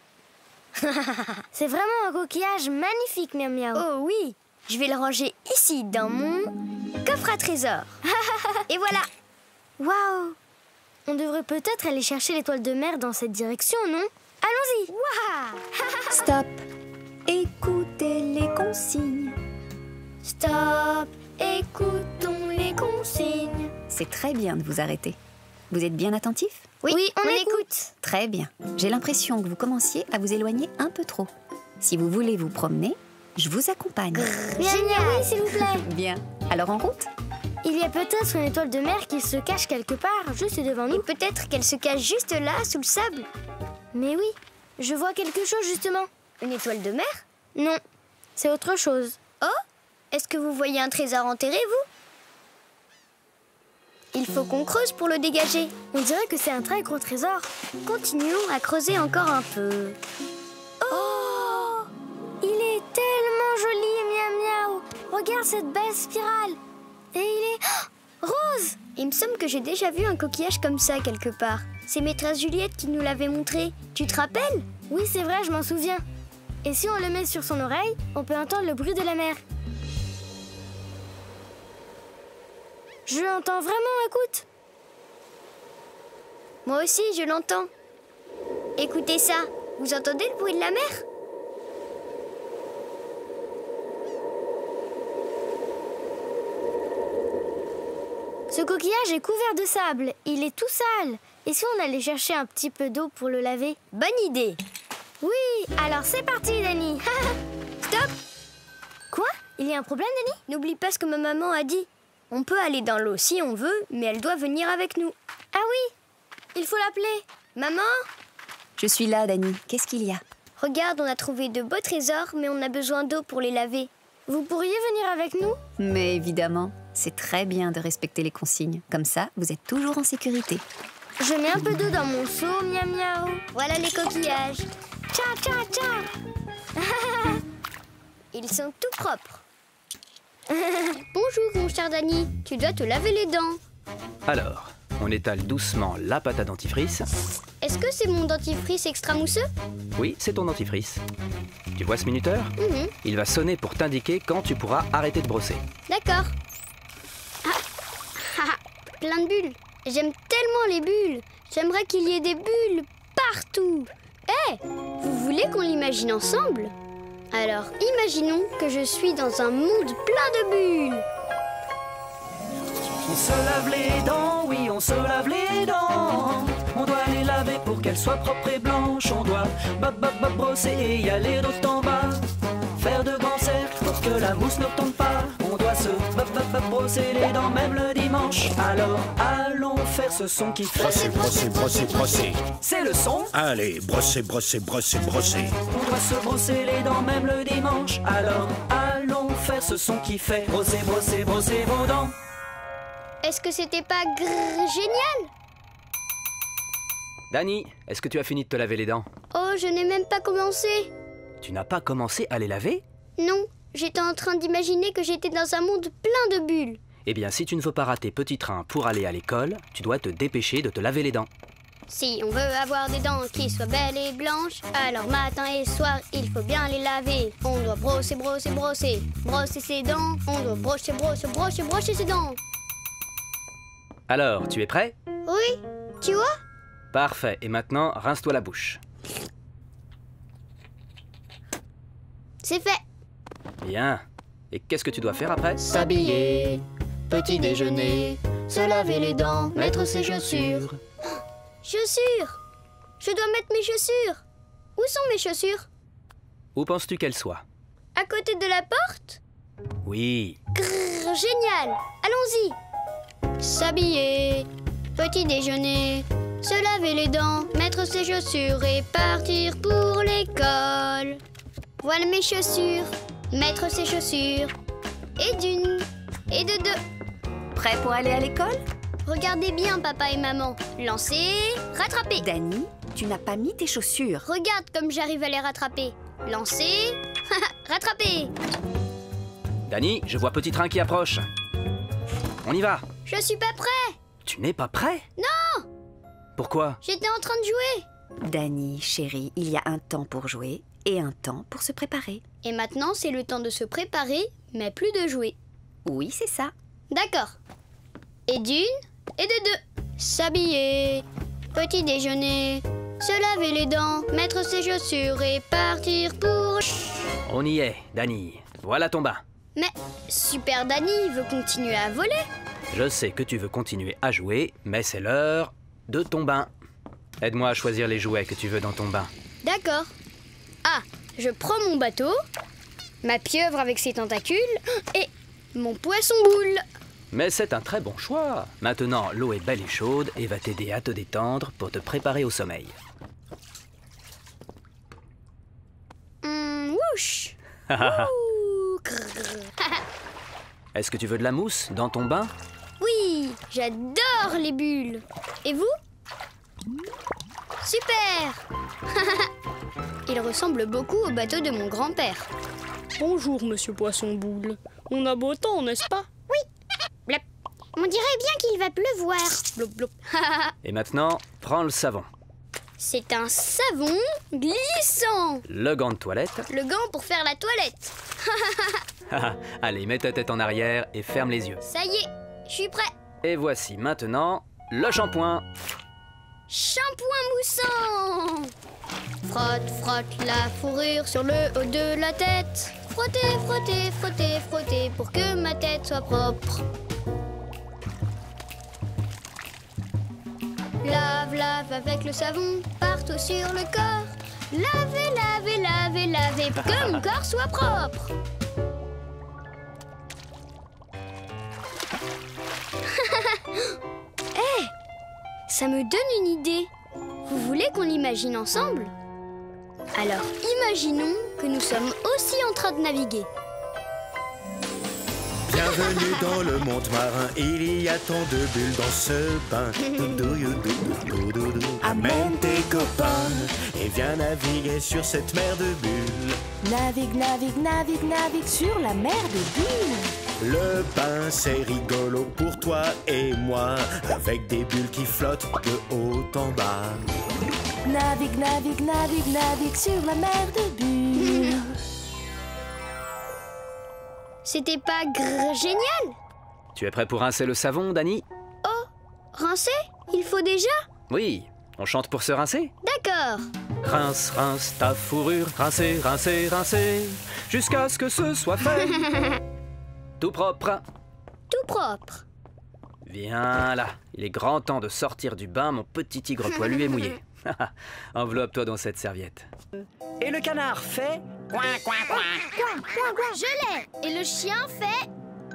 B: C'est vraiment un coquillage magnifique, Miam Miaou.
C: Oh oui, je vais le ranger ici, dans mon coffre à trésors. Et voilà.
B: Waouh! On devrait peut-être aller chercher l'étoile de mer dans cette direction, non? Allons-y!
E: Waouh! Stop! Écoutez les consignes.
H: Stop! Écoutons les consignes.
E: C'est très bien de vous arrêter. Vous êtes bien attentifs?
C: Oui, on écoute.
E: Très bien. J'ai l'impression que vous commenciez à vous éloigner un peu trop. Si vous voulez vous promener, je vous accompagne.
B: Génial, s'il vous plaît.
E: Bien. Alors en route?
B: Il y a peut-être une étoile de mer qui se cache quelque part, juste devant nous.
C: Et peut-être qu'elle se cache juste là, sous le sable.
B: Mais oui, je vois quelque chose justement.
C: Une étoile de mer?
B: Non, c'est autre chose.
C: Oh! Est-ce que vous voyez un trésor enterré, vous? Il faut qu'on creuse pour le dégager.
B: On dirait que c'est un très gros trésor.
C: Continuons à creuser encore un peu.
B: Oh! Il est tellement joli, Miam Miaou. Regarde cette belle spirale. Et il est rose.
C: Il me semble que j'ai déjà vu un coquillage comme ça quelque part. C'est maîtresse Juliette qui nous l'avait montré. Tu te rappelles?
B: Oui, c'est vrai, je m'en souviens. Et si on le met sur son oreille, on peut entendre le bruit de la mer. Je l'entends vraiment, écoute.
C: Moi aussi, je l'entends. Écoutez ça. Vous entendez le bruit de la mer?
B: Ce coquillage est couvert de sable. Il est tout sale. Et si on allait chercher un petit peu d'eau pour le laver?
C: Bonne idée.
B: Oui, alors c'est parti, Danny.
C: Stop.
B: Quoi? Il y a un problème, Danny?
C: N'oublie pas ce que ma maman a dit. On peut aller dans l'eau si on veut, mais elle doit venir avec nous.
B: Ah oui, il faut l'appeler.
C: Maman?
E: Je suis là, Danny. Qu'est-ce qu'il y a?
C: Regarde, on a trouvé de beaux trésors, mais on a besoin d'eau pour les laver.
B: Vous pourriez venir avec nous?
E: Mais évidemment, c'est très bien de respecter les consignes. Comme ça, vous êtes toujours en sécurité.
B: Je mets un peu d'eau dans mon seau, Miam Miaou.
C: Voilà les coquillages.
B: Tcha, tcha, tcha.
C: Ils sont tout propres. Bonjour, mon cher Danny. Tu dois te laver les dents.
K: Alors, on étale doucement la pâte à dentifrice.
C: Est-ce que c'est mon dentifrice extra mousseux?
K: Oui, c'est ton dentifrice. Tu vois ce minuteur? Il va sonner pour t'indiquer quand tu pourras arrêter de brosser.
C: D'accord. Plein de bulles. J'aime tellement les bulles. J'aimerais qu'il y ait des bulles partout. Hé, vous voulez qu'on l'imagine ensemble? Alors, imaginons que je suis dans un monde plein de bulles.
G: On se lave les dents, oui, on se lave les dents. On doit les laver pour qu'elles soient propres et blanches. On doit brosser et y aller d'autant en bas. Faire de grands cercles
K: pour que la mousse ne retombe pas. On doit se brosser les dents même le dimanche. Alors allons faire ce son qui fait
I: Brosser, brosser, brosser, brosser.
K: C'est le son.
I: Allez, brosser, brosser, brosser, brosser.
K: On doit se brosser les dents même le dimanche. Alors allons faire ce son qui fait brosser, brosser, brosser vos dents.
C: Est-ce que c'était pas génial?
K: Danny, est-ce que tu as fini de te laver les dents?
C: Oh, je n'ai même pas commencé.
K: Tu n'as pas commencé à les laver?
C: Non, j'étais en train d'imaginer que j'étais dans un monde plein de bulles.
K: Eh bien, si tu ne veux pas rater petit train pour aller à l'école, tu dois te dépêcher de te laver les dents.
C: Si on veut avoir des dents qui soient belles et blanches, alors matin et soir, il faut bien les laver. On doit brosser, brosser, brosser, brosser ses dents. On doit brosser, brosser, brosser, brosser ses dents.
K: Alors, tu es prêt?
C: Oui, tu vois?
K: Parfait, et maintenant, rince-toi la bouche.
C: C'est fait.
K: Bien. Et qu'est-ce que tu dois faire après?
H: S'habiller, petit déjeuner, se laver les dents, mettre ses chaussures.
C: Chaussures. Je dois mettre mes chaussures. Où sont mes chaussures?
K: Où penses-tu qu'elles soient?
C: À côté de la porte?
K: Oui.
C: Grrr, génial. Allons-y. S'habiller, petit déjeuner, se laver les dents, mettre ses chaussures et partir pour l'école. Voilà mes chaussures, mettre ses chaussures. Et d'une, et de deux.
E: Prêt pour aller à l'école?
C: Regardez bien, papa et maman. Lancer, rattraper.
E: Danny, tu n'as pas mis tes chaussures.
C: Regarde comme j'arrive à les rattraper. Lancer, rattraper.
K: Danny, je vois petit train qui approche. On y va.
C: Je suis pas prêt.
K: Tu n'es pas prêt?
C: Non.
K: Pourquoi?
C: J'étais en train de jouer.
E: Danny, chérie, il y a un temps pour jouer et un temps pour se préparer.
C: Et maintenant, c'est le temps de se préparer, mais plus de jouer.
E: Oui, c'est ça.
C: D'accord. Et d'une, et de deux. S'habiller, petit déjeuner, se laver les dents, mettre ses chaussures et partir pour...
K: On y est, Danny. Voilà ton bain.
C: Mais Super Danny veut continuer à voler.
K: Je sais que tu veux continuer à jouer, mais c'est l'heure de ton bain. Aide-moi à choisir les jouets que tu veux dans ton bain.
C: D'accord. Ah, je prends mon bateau, ma pieuvre avec ses tentacules et mon poisson-boule.
K: Mais c'est un très bon choix. Maintenant, l'eau est belle et chaude et va t'aider à te détendre pour te préparer au sommeil.
C: Whoosh. Ouh,
K: Est-ce que tu veux de la mousse dans ton bain?
C: Oui, j'adore les bulles. Et vous? Super. Il ressemble beaucoup au bateau de mon grand-père.
B: Bonjour, monsieur Poisson-Boule. On a beau temps, n'est-ce pas?
C: Oui. Blop. On dirait bien qu'il va pleuvoir.
B: Blop, blop.
K: Et maintenant, prends le savon.
C: C'est un savon glissant.
K: Le gant de toilette.
C: Le gant pour faire la toilette.
K: Allez, mets ta tête en arrière et ferme les yeux.
C: Ça y est, je suis prêt.
K: Et voici maintenant le shampoing.
C: Shampoing moussant. Frotte, frotte la fourrure sur le haut de la tête. Frotter, frotter, frotter, frotter pour que ma tête soit propre. Lave, lave avec le savon partout sur le corps. Lavez, lavez, lavez, lavez pour que mon corps soit propre. Hey, ça me donne une idée. Vous voulez qu'on l'imagine ensemble? Alors imaginons que nous sommes aussi en train de naviguer.
I: Bienvenue dans le monde marin, il y a tant de bulles dans ce bain. Amène tes copains et viens naviguer sur cette mer de bulles.
L: Navigue, navigue, navigue, navigue sur la mer de bulles.
I: Le bain c'est rigolo pour toi et moi, avec des bulles qui flottent de haut en bas.
L: Navigue, navigue, navigue, navigue sur la mer de bulles.
C: C'était pas génial?
K: Tu es prêt pour rincer le savon, Danny?
C: Oh, rincer? Il faut déjà?
K: Oui, on chante pour se rincer?
C: D'accord.
K: Rince, rince ta fourrure, rincer, rincer, rincer, jusqu'à ce que ce soit fait. Tout propre.
C: Tout propre.
K: Viens là, il est grand temps de sortir du bain, mon petit tigre poilu et mouillé. Enveloppe-toi dans cette serviette.
J: Et le canard fait
B: Je l'ai. Et le chien fait...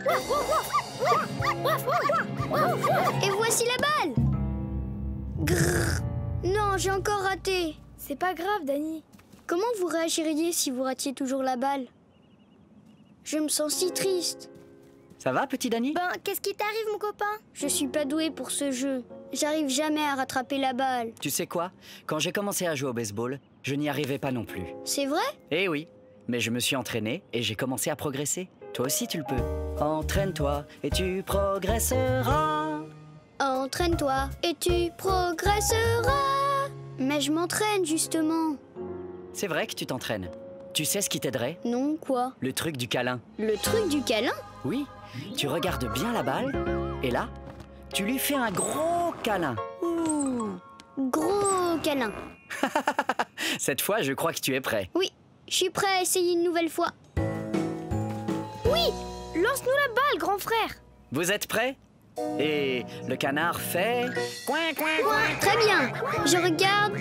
C: Et voici la balle. Grrr. Non, j'ai encore raté.
B: C'est pas grave, Dani.
C: Comment vous réagiriez si vous ratiez toujours la balle? Je me sens si triste.
J: Ça va, petit Dani?
B: Ben, qu'est-ce qui t'arrive, mon copain?
C: Je suis pas doué pour ce jeu. J'arrive jamais à rattraper la balle.
J: Tu sais quoi? Quand j'ai commencé à jouer au baseball, je n'y arrivais pas non plus.
C: C'est vrai?
J: Eh oui, mais je me suis entraîné et j'ai commencé à progresser. Toi aussi, tu le peux. Entraîne-toi et tu progresseras.
C: Entraîne-toi et tu progresseras. Mais je m'entraîne, justement.
J: C'est vrai que tu t'entraînes. Tu sais ce qui t'aiderait?
C: Non, quoi?
J: Le truc du câlin.
C: Le truc du câlin?
J: Oui, tu regardes bien la balle et là, tu lui fais un gros câlin.
C: Ouh, gros câlin.
J: Cette fois, je crois que tu es prêt.
C: Oui, je suis prêt à essayer une nouvelle fois.
B: Oui, lance-nous la balle, grand frère.
J: Vous êtes prêts? Et le canard fait... Coin, coin, coin.
C: Très bien. Je regarde.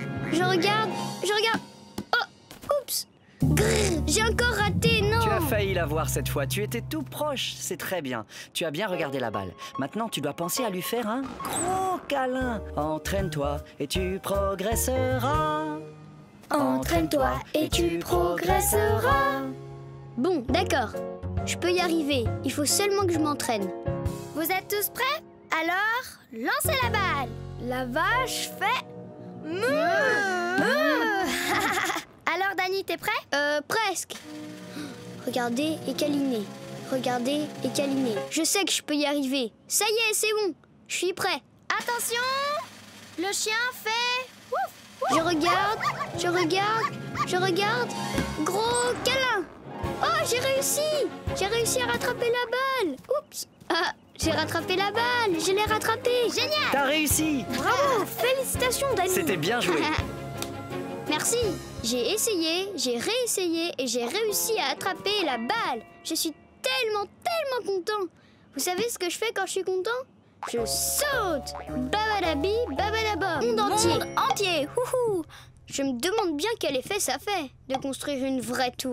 C: Oh, oups. Grrr, j'ai encore raté, non.
J: Tu as failli l'avoir cette fois. Tu étais tout proche. C'est très bien. Tu as bien regardé la balle. Maintenant, tu dois penser à lui faire un gros câlin. Entraîne-toi et tu progresseras.
C: Entraîne-toi et tu progresseras. Bon, d'accord. Je peux y arriver. Il faut seulement que je m'entraîne.
B: Vous êtes tous prêts? Alors, lancez la balle. La vache fait... Alors, Dani, t'es prêt?
C: Presque. Regardez et câlinez. Regardez et câlinez. Je sais que je peux y arriver. Ça y est, c'est bon. Je suis prêt.
B: Attention! Le chien fait...
C: Je regarde. Gros câlin. Oh, j'ai réussi. J'ai réussi à rattraper la balle. Oups. Ah, j'ai rattrapé la balle. Je l'ai rattrapée.
B: Génial!
J: T'as réussi!
B: Bravo! Félicitations, Dani!
J: C'était bien joué.
C: Merci. J'ai essayé, j'ai réessayé et j'ai réussi à attraper la balle. Je suis tellement content. Vous savez ce que je fais quand je suis content? Je saute. Babadabi, babadaba. Monde entier. Houhou. Je me demande bien quel effet ça fait de construire une vraie tour.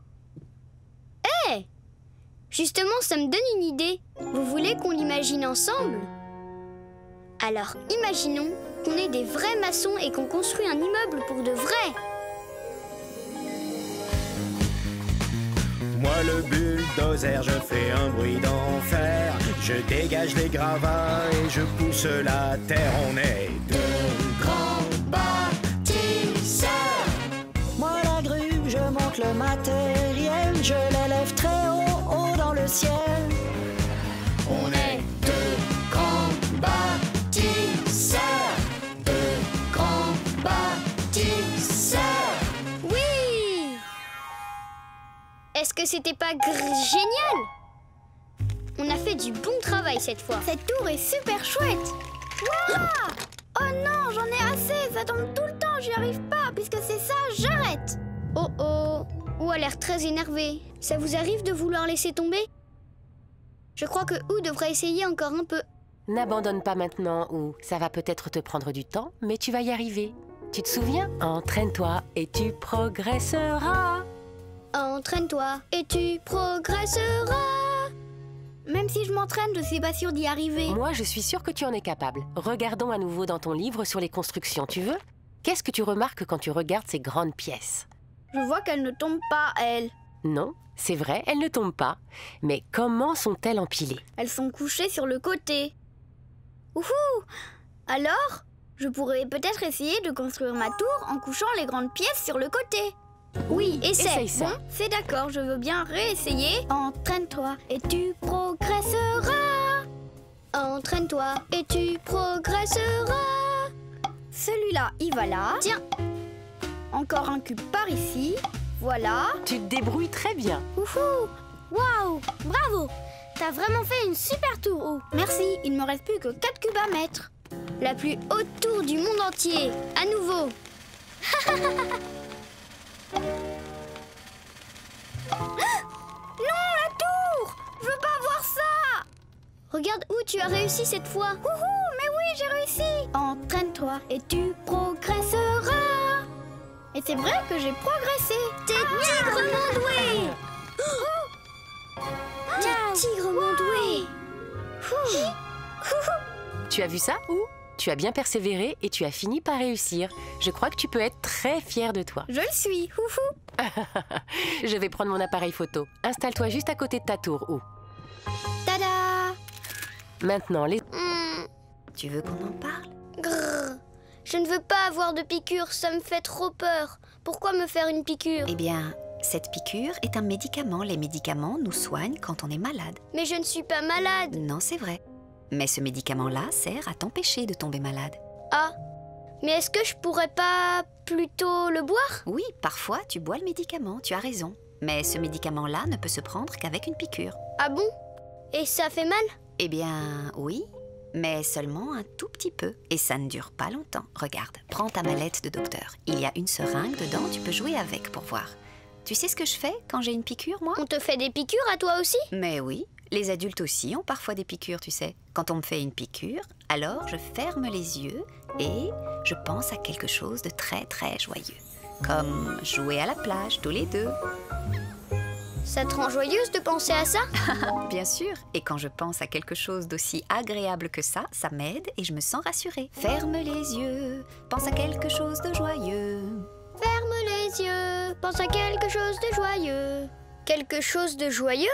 C: Hé! Justement, ça me donne une idée. Vous voulez qu'on l'imagine ensemble? Alors, imaginons qu'on est des vrais maçons et qu'on construit un immeuble pour de vrai.
I: Moi le bulldozer, je fais un bruit d'enfer. Je dégage les gravats et je pousse la terre. On est deux grands bâtisseurs.
M: Moi la grue, je monte le matériel. Je l'élève très haut dans le ciel.
I: On est deux grands bâtisseurs. Deux grands bâtisseurs.
C: Oui! Est-ce que c'était pas génial? On a fait du bon travail cette fois.
B: Cette tour est super chouette. Wouah! Oh non, j'en ai assez. Ça tombe tout le temps, j'y arrive pas. Puisque c'est ça, j'arrête.
C: Oh oh! Ou a l'air très énervé. Ça vous arrive de vouloir laisser tomber? Je crois que Ou devrait essayer encore un peu.
F: N'abandonne pas maintenant, Ou. Ça va peut-être te prendre du temps, mais tu vas y arriver. Tu te souviens? Entraîne-toi et tu progresseras.
C: Entraîne-toi et tu progresseras.
B: Même si je m'entraîne, je suis pas sûre d'y arriver.
F: Moi, je suis sûre que tu en es capable. Regardons à nouveau dans ton livre sur les constructions, tu veux? Qu'est-ce que tu remarques quand tu regardes ces grandes pièces?
B: Je vois qu'elles ne tombent pas, elles.
F: Non, c'est vrai, elles ne tombent pas. Mais comment sont-elles empilées?
B: Elles sont couchées sur le côté. Ouhou! Alors, je pourrais peut-être essayer de construire ma tour en couchant les grandes pièces sur le côté.
C: Oui, essaye
F: ça.
B: Bon, c'est d'accord, je veux bien réessayer. Entraîne-toi et tu progresseras.
C: Entraîne-toi et tu progresseras.
B: Celui-là, il va là.
C: Tiens.
B: Encore un cube par ici. Voilà.
F: Tu te débrouilles très bien.
B: Ouhou! Waouh! Bravo! T'as vraiment fait une super tour, Ou. Merci, il ne me reste plus que 4 cubes à mettre.
C: La plus haute tour du monde entier. À nouveau.
B: Non, la tour! Je veux pas voir ça!
C: Regarde où tu as réussi cette fois.
B: Wouhou! Mais oui, j'ai réussi! Entraîne-toi et tu progresseras. Et c'est vrai que j'ai progressé.
A: T'es tigrement doué. T'es tigrement doué.
F: Tu as vu ça, ou? Tu as bien persévéré et tu as fini par réussir. Je crois que tu peux être très fière de toi.
B: Je le suis.
F: Je vais prendre mon appareil photo. Installe-toi juste à côté de ta tour, ou?
B: Tada!
F: Maintenant, les...
E: Tu veux qu'on en parle?
C: Grrr. Je ne veux pas avoir de piqûre, ça me fait trop peur. Pourquoi me faire une piqûre?
E: Eh bien, cette piqûre est un médicament. Les médicaments nous soignent quand on est malade.
C: Mais je ne suis pas malade.
E: Non, c'est vrai. Mais ce médicament-là sert à t'empêcher de tomber malade.
C: Ah, mais est-ce que je pourrais pas plutôt le boire?
E: Oui, parfois tu bois le médicament, tu as raison. Mais ce médicament-là ne peut se prendre qu'avec une piqûre.
C: Ah bon? Et ça fait mal?
E: Eh bien, oui, mais seulement un tout petit peu. Et ça ne dure pas longtemps. Regarde, prends ta mallette de docteur. Il y a une seringue dedans, tu peux jouer avec pour voir. Tu sais ce que je fais quand j'ai une piqûre, moi?
C: On te fait des piqûres à toi aussi?
E: Mais oui, les adultes aussi ont parfois des piqûres, tu sais. Quand on me fait une piqûre, alors je ferme les yeux et je pense à quelque chose de très très joyeux. Comme jouer à la plage tous les deux.
C: Ça te rend joyeuse de penser à ça?
E: Bien sûr. Et quand je pense à quelque chose d'aussi agréable que ça m'aide et je me sens rassurée. Ferme les yeux, pense à quelque chose de joyeux.
C: Ferme les yeux, pense à quelque chose de joyeux. Quelque chose de joyeux?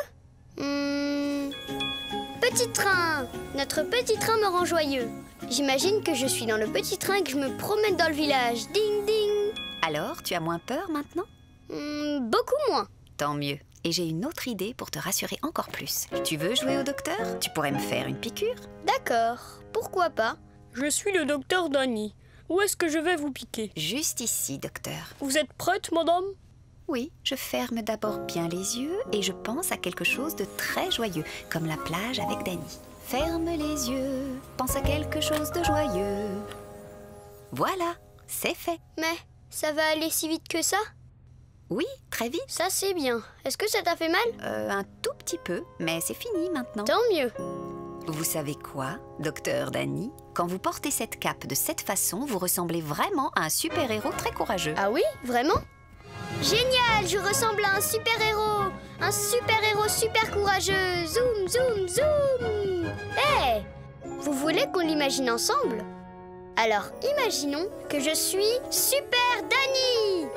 C: Petit train. Notre petit train me rend joyeux. J'imagine que je suis dans le petit train et que je me promène dans le village. Ding ding.
E: Alors, tu as moins peur maintenant?
C: Beaucoup moins.
E: Tant mieux. Et j'ai une autre idée pour te rassurer encore plus. Tu veux jouer au docteur? Tu pourrais me faire une piqûre?
C: D'accord, pourquoi pas?
N: Je suis le docteur Danny. Où est-ce que je vais vous piquer?
E: Juste ici, docteur.
N: Vous êtes prête, madame?
E: Oui, je ferme d'abord bien les yeux et je pense à quelque chose de très joyeux, comme la plage avec Danny. Ferme les yeux, pense à quelque chose de joyeux. Voilà, c'est fait.
C: Mais ça va aller si vite que ça?
E: Oui, très vite.
C: Ça, c'est bien. Est-ce que ça t'a fait mal?
E: Un tout petit peu, mais c'est fini maintenant.
C: Tant mieux.
E: Vous savez quoi, docteur Danny? Quand vous portez cette cape de cette façon, vous ressemblez vraiment à un super-héros très courageux.
C: Ah oui? Vraiment? Génial! Je ressemble à un super-héros! Un super-héros super courageux! Zoom, zoom, zoom! Hé! Vous voulez qu'on l'imagine ensemble? Alors, imaginons que je suis Super Danny!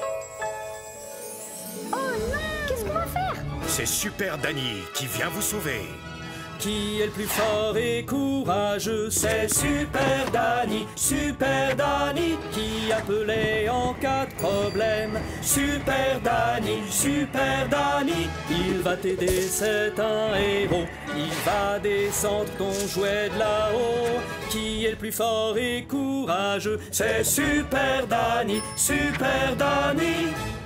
C: Oh non! Qu'est-ce qu'on va faire?
O: C'est Super Danny qui vient vous sauver.
G: Qui est le plus fort et courageux? C'est Super Danny qui appelait en cas de problème. Super Danny, il va t'aider, c'est un héros. Il va descendre ton jouet de là-haut. Qui est le plus fort et courageux? C'est Super Danny